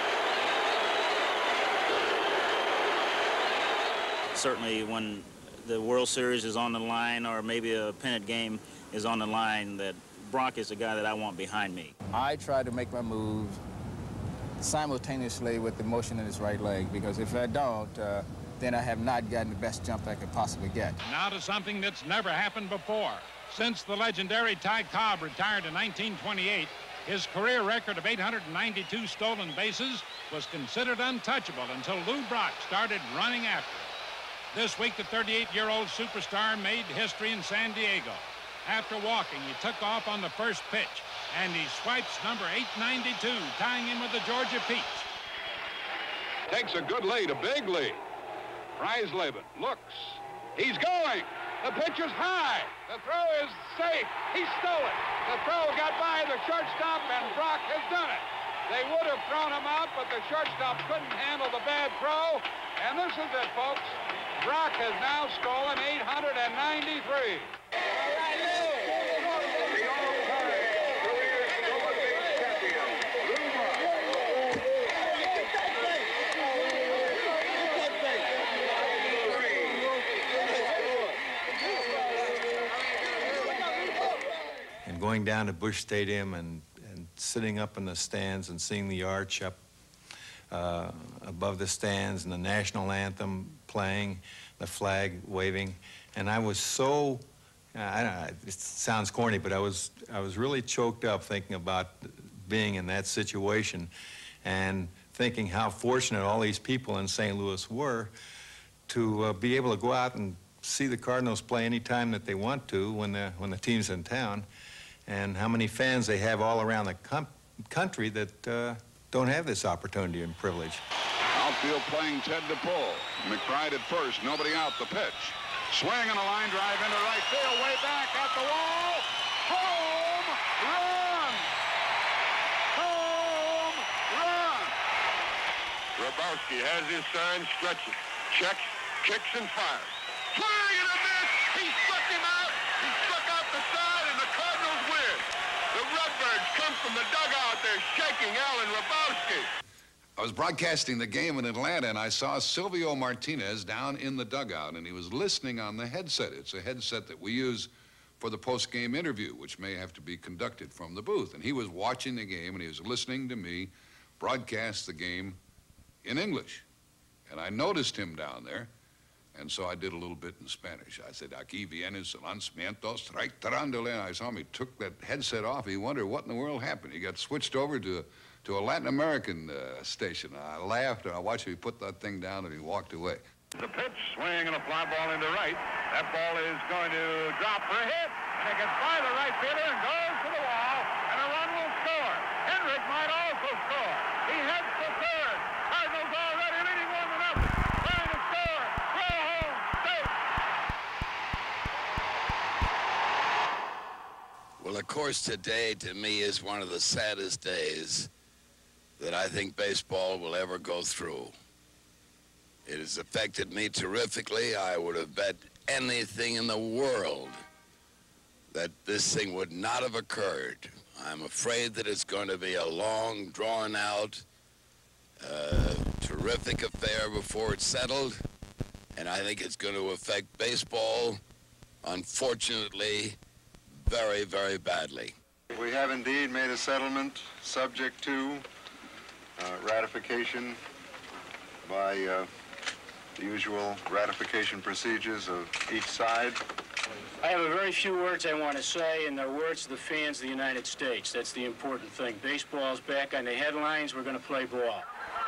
Certainly when the World Series is on the line, or maybe a pennant game is on the line, that Brock is the guy that I want behind me. I try to make my moves simultaneously with the motion in his right leg, because if I don't, then I have not gotten the best jump I could possibly get. Now to something that's never happened before. Since the legendary Ty Cobb retired in 1928, his career record of 892 stolen bases was considered untouchable until Lou Brock started running after it. This week, the 38-year-old superstar made history in San Diego. After walking, he took off on the first pitch, and he swipes number 892, tying him with the Georgia Peach. Takes a good lead, a big lead. Freisleben looks. He's going. The pitch is high. The throw is safe. He stole it. The throw got by the shortstop, and Brock has done it. They would have thrown him out, but the shortstop couldn't handle the bad throw. And this is it, folks. Brock has now stolen 893. And going down to Busch Stadium and sitting up in the stands and seeing the arch up above the stands and the national anthem playing, the flag waving, and I was so, I don't know, it sounds corny, but I was really choked up thinking about being in that situation and thinking how fortunate all these people in St. Louis were to be able to go out and see the Cardinals play any time that they want to when the team's in town, and how many fans they have all around the country that don't have this opportunity and privilege. Outfield playing Ted DePaul. McBride at first, nobody out, the pitch. Swing and a line drive into right field, way back at the wall. Home run! Hrabowski has his sign, stretches, checks, kicks, and fires. Swing and a miss! He struck him out! He struck out the side, and the Cardinals win! The Redbirds come from the dugout. They're shaking Alan Hrabowski. I was broadcasting the game in Atlanta, and I saw Silvio Martinez down in the dugout, and he was listening on the headset. It's a headset that we use for the post-game interview, which may have to be conducted from the booth. And he was watching the game, and he was listening to me broadcast the game in English. And I noticed him down there, and so I did a little bit in Spanish. I said, aquí viene el lanzamiento, strike tarándole. And I saw him, he took that headset off. He wondered what in the world happened. He got switched over to a Latin American station. I laughed, and I watched him. He put that thing down, and he walked away. The pitch, swing and a fly ball into right. That ball is going to drop for a hit. Taken by the right fielder and goes to the wall, and a run will score. Hendrick might also score. He heads for third. Cardinals already leading 1-0. Trying to score. Throw home. Safe. Well, of course, today to me is one of the saddest days that I think baseball will ever go through. It has affected me terrifically. I would have bet anything in the world that this thing would not have occurred. I'm afraid that it's going to be a long, drawn-out, terrific affair before it's settled, and I think it's going to affect baseball, unfortunately, very, very badly. We have indeed made a settlement subject to ratification by the usual ratification procedures of each side. I have a very few words I want to say, and they're words to the fans of the United States. That's the important thing. Baseball's back on the headlines. We're going to play ball.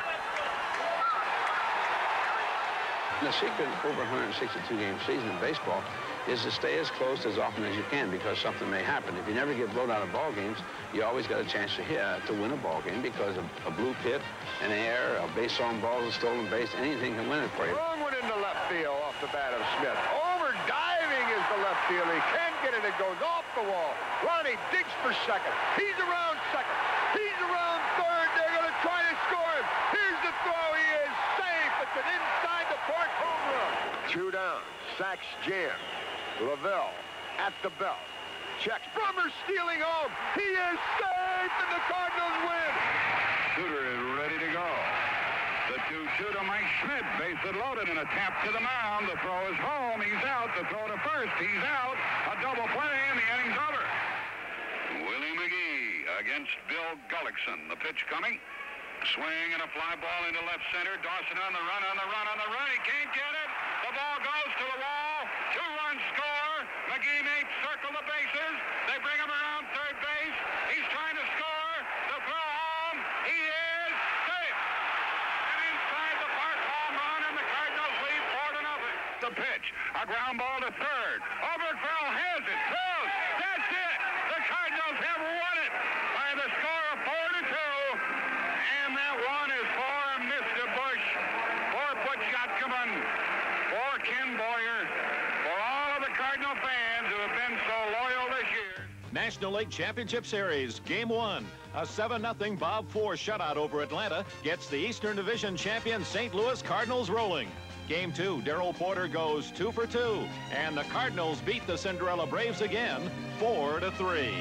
The secret over a 162-game season in baseball is to stay as close as often as you can, because something may happen. If you never get blown out of ball games, you always got a chance to win a ball game, because a blue pit, an air, a base on balls, a stolen base, anything can win it for you. Wrong one into left field off the bat of Smith. Over diving is the left fielder. He can't get it. It goes off the wall. Ronnie digs for second. He's around second. He's around third. They're going to try to score him. Here's the throw. He is safe. It's an inside the park home run. 2 down. Sacks jam. Lavelle at the belt. Checks. Brummer stealing home. He is safe, and the Cardinals win. Suter is ready to go. The 2-2 to Mike Schmidt. Base it loaded, and a tap to the mound. The throw is home. He's out. The throw to first. He's out. A double play, and the inning's over. Willie McGee against Bill Gullickson. The pitch coming. Swing and a fly ball into left center. Dawson on the run, on the run, on the run. He can't get it. The ball goes to the wall. 2-run score. McGee may circle the bases. They bring him around third base. He's trying to score. The throw home. He is safe. And inside the park home run, and the Cardinals lead 4-0. The pitch. A ground ball to third. Oberkfell has it. Throws. That's it. The Cardinals have won it by the score of 4-2. And that one is for Mr. Bush, for Butch Yotkaman, for Ken Boyer, for all of the Cardinal fans who have been so loyal this year. National League Championship Series, Game 1. A 7-0 Bob Four shutout over Atlanta gets the Eastern Division champion St. Louis Cardinals rolling. Game 2, Darrell Porter goes 2 for 2, and the Cardinals beat the Cinderella Braves again, 4-3.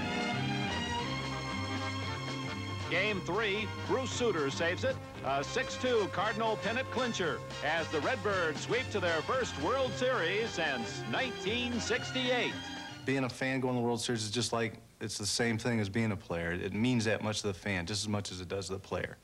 Game 3, Bruce Sutter saves it, a 6-2 Cardinal pennant clincher, as the Redbirds sweep to their first World Series since 1968. Being a fan going to the World Series is just like, it's the same thing as being a player. It means that much to the fan, just as much as it does to the player.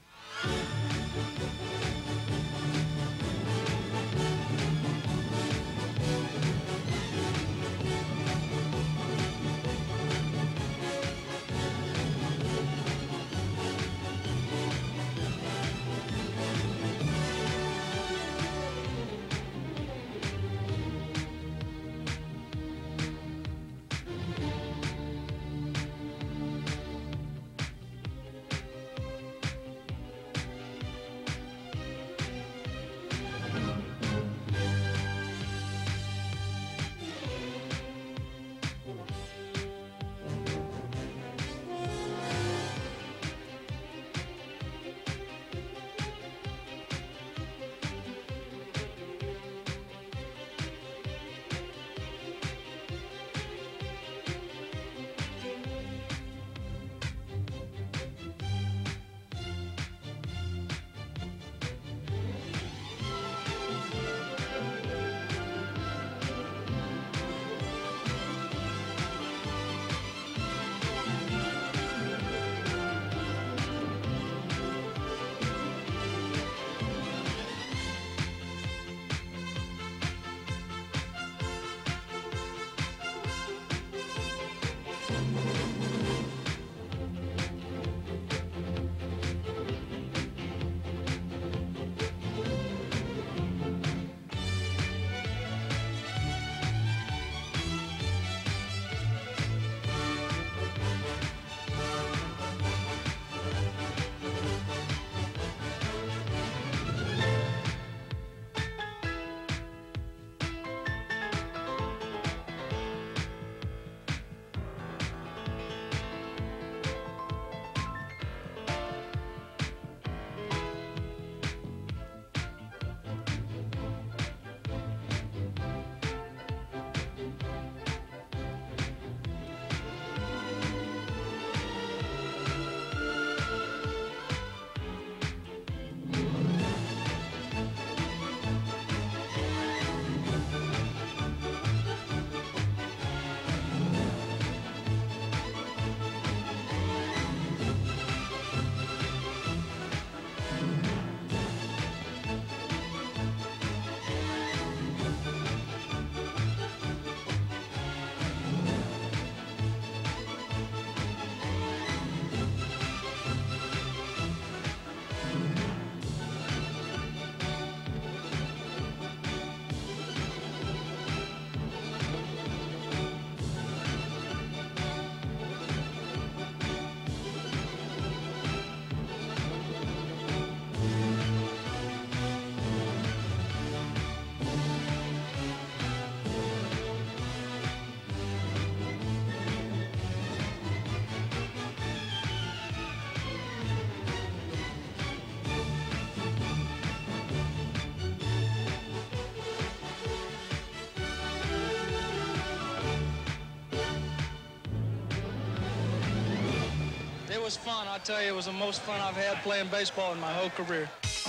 was fun. I tell you, it was the most fun I've had playing baseball in my whole career.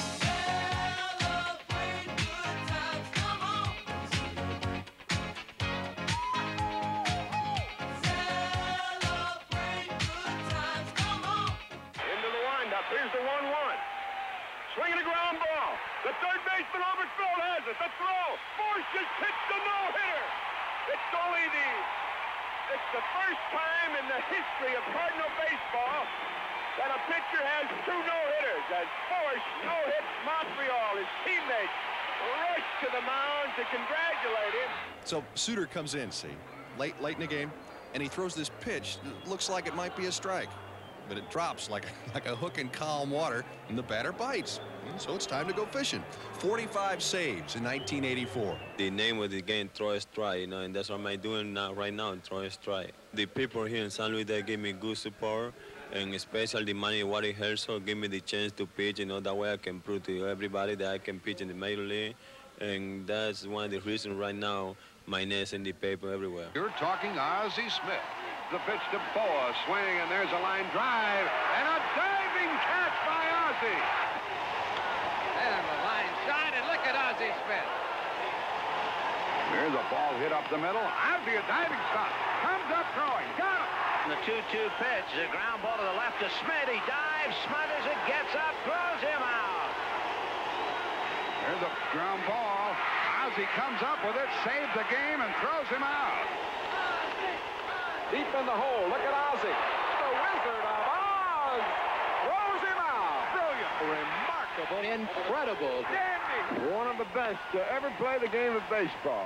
Here's the 1-1. Swinging a ground ball. The third baseman Overfield has it. The throw. Force just pitched a no-hitter. It's the first time in the history of Cardinal baseball that a pitcher has 2 no-hitters. As Force no-hits Montreal, his teammates rush to the mound to congratulate him. So Suter comes in, see, late in the game, and he throws this pitch that looks like it might be a strike. But it drops like a hook in calm water, and the batter bites. So it's time to go fishing. 45 saves in 1984. The name of the game, throw a strike, you know, and that's what I'm doing now, right now, throw a strike. The people here in San Luis, they give me good support, and especially the Manny Wadi Herzog give me the chance to pitch, you know, that way I can prove to everybody that I can pitch in the Major League, and that's one of the reasons right now my name's in the paper everywhere. You're talking Ozzie Smith. The pitch to Boa, swing, and there's a line drive, and a diving catch by Ozzie. And the line shine, and look at Ozzie Smith. There's a ball hit up the middle. Ozzie, a diving stop. Comes up throwing. Got it. The 2-2 pitch, the ground ball to the left to Smith. He dives, smothers it, gets up, throws him out. There's a ground ball. Ozzie comes up with it, saves the game, and throws him out. Deep in the hole. Look at Ozzie. The Wizard of Oz throws him out. Brilliant. Remarkable. Incredible. Dandy. One of the best to ever play the game of baseball.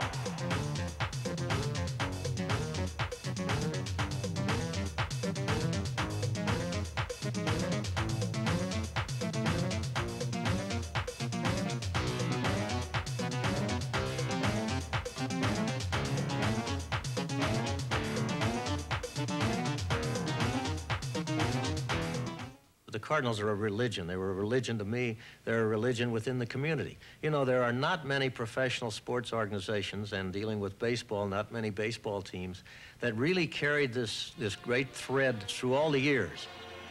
The Cardinals are a religion. They were a religion to me. They're a religion within the community. You know, there are not many professional sports organizations, and dealing with baseball, not many baseball teams, that really carried this great thread through all the years.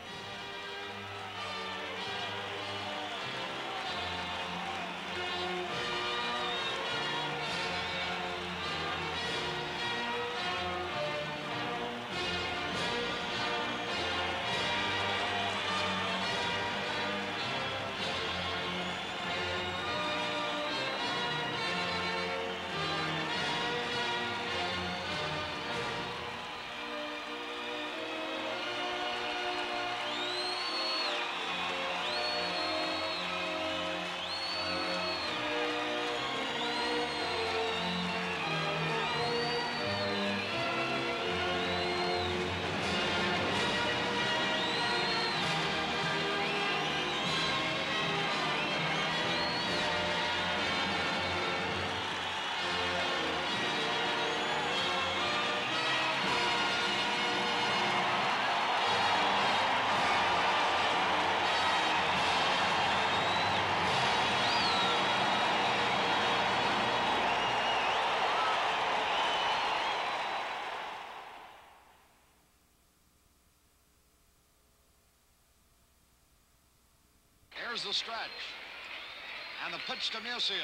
Here's the stretch. And the pitch to Musial.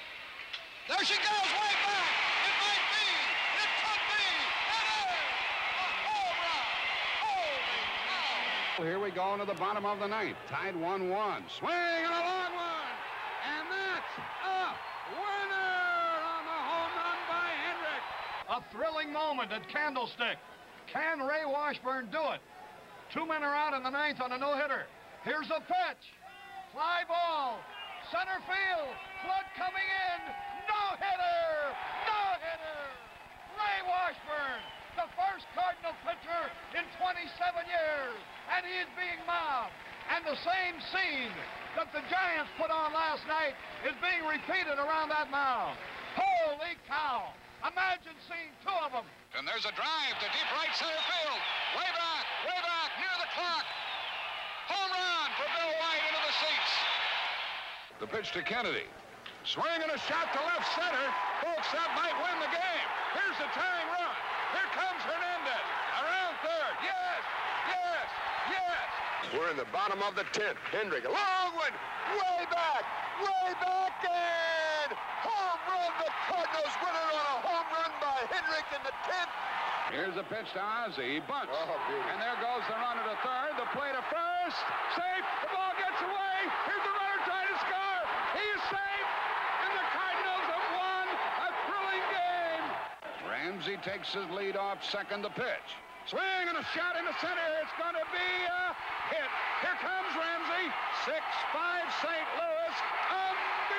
There she goes, way back. It might be. It could be. It is. A home run. Holy cow. Here we go into the bottom of the ninth. Tied 1-1. Swing and a long one. And that's a winner on the home run by Hendrick. A thrilling moment at Candlestick. Can Ray Washburn do it? 2 men are out in the ninth on a no-hitter. Here's a pitch. Fly ball. Center field. Flood coming in. No-hitter. No-hitter. Ray Washburn, the first Cardinal pitcher in 27 years. And he is being mobbed. And the same scene that the Giants put on last night is being repeated around that mound. Holy cow. Imagine seeing 2 of them. And there's a drive to deep right center field. Way back, near the clock. Home run for Bill White into the seats. The pitch to Kennedy. Swing and a shot to left center. Folks, that might win the game. Here's the tying run. Here comes Hernandez. Around third. Yes. Yes. Yes. We're in the bottom of the 10th. Hendrick, a long one. Way back. And home run. The Cardinals win it on a home run by Hendrick in the 10th. Here's the pitch to Ozzie. He bunts. And there goes the runner to third. The play to first. Safe. The ball gets away. Here's the runner trying to score. He is safe. And the Cardinals have won a thrilling game. Ramsey takes his lead off second to pitch. Swing and a shot into center. It's going to be a hit. Here comes Ramsey. 6-5 St. Louis. Unbeatable.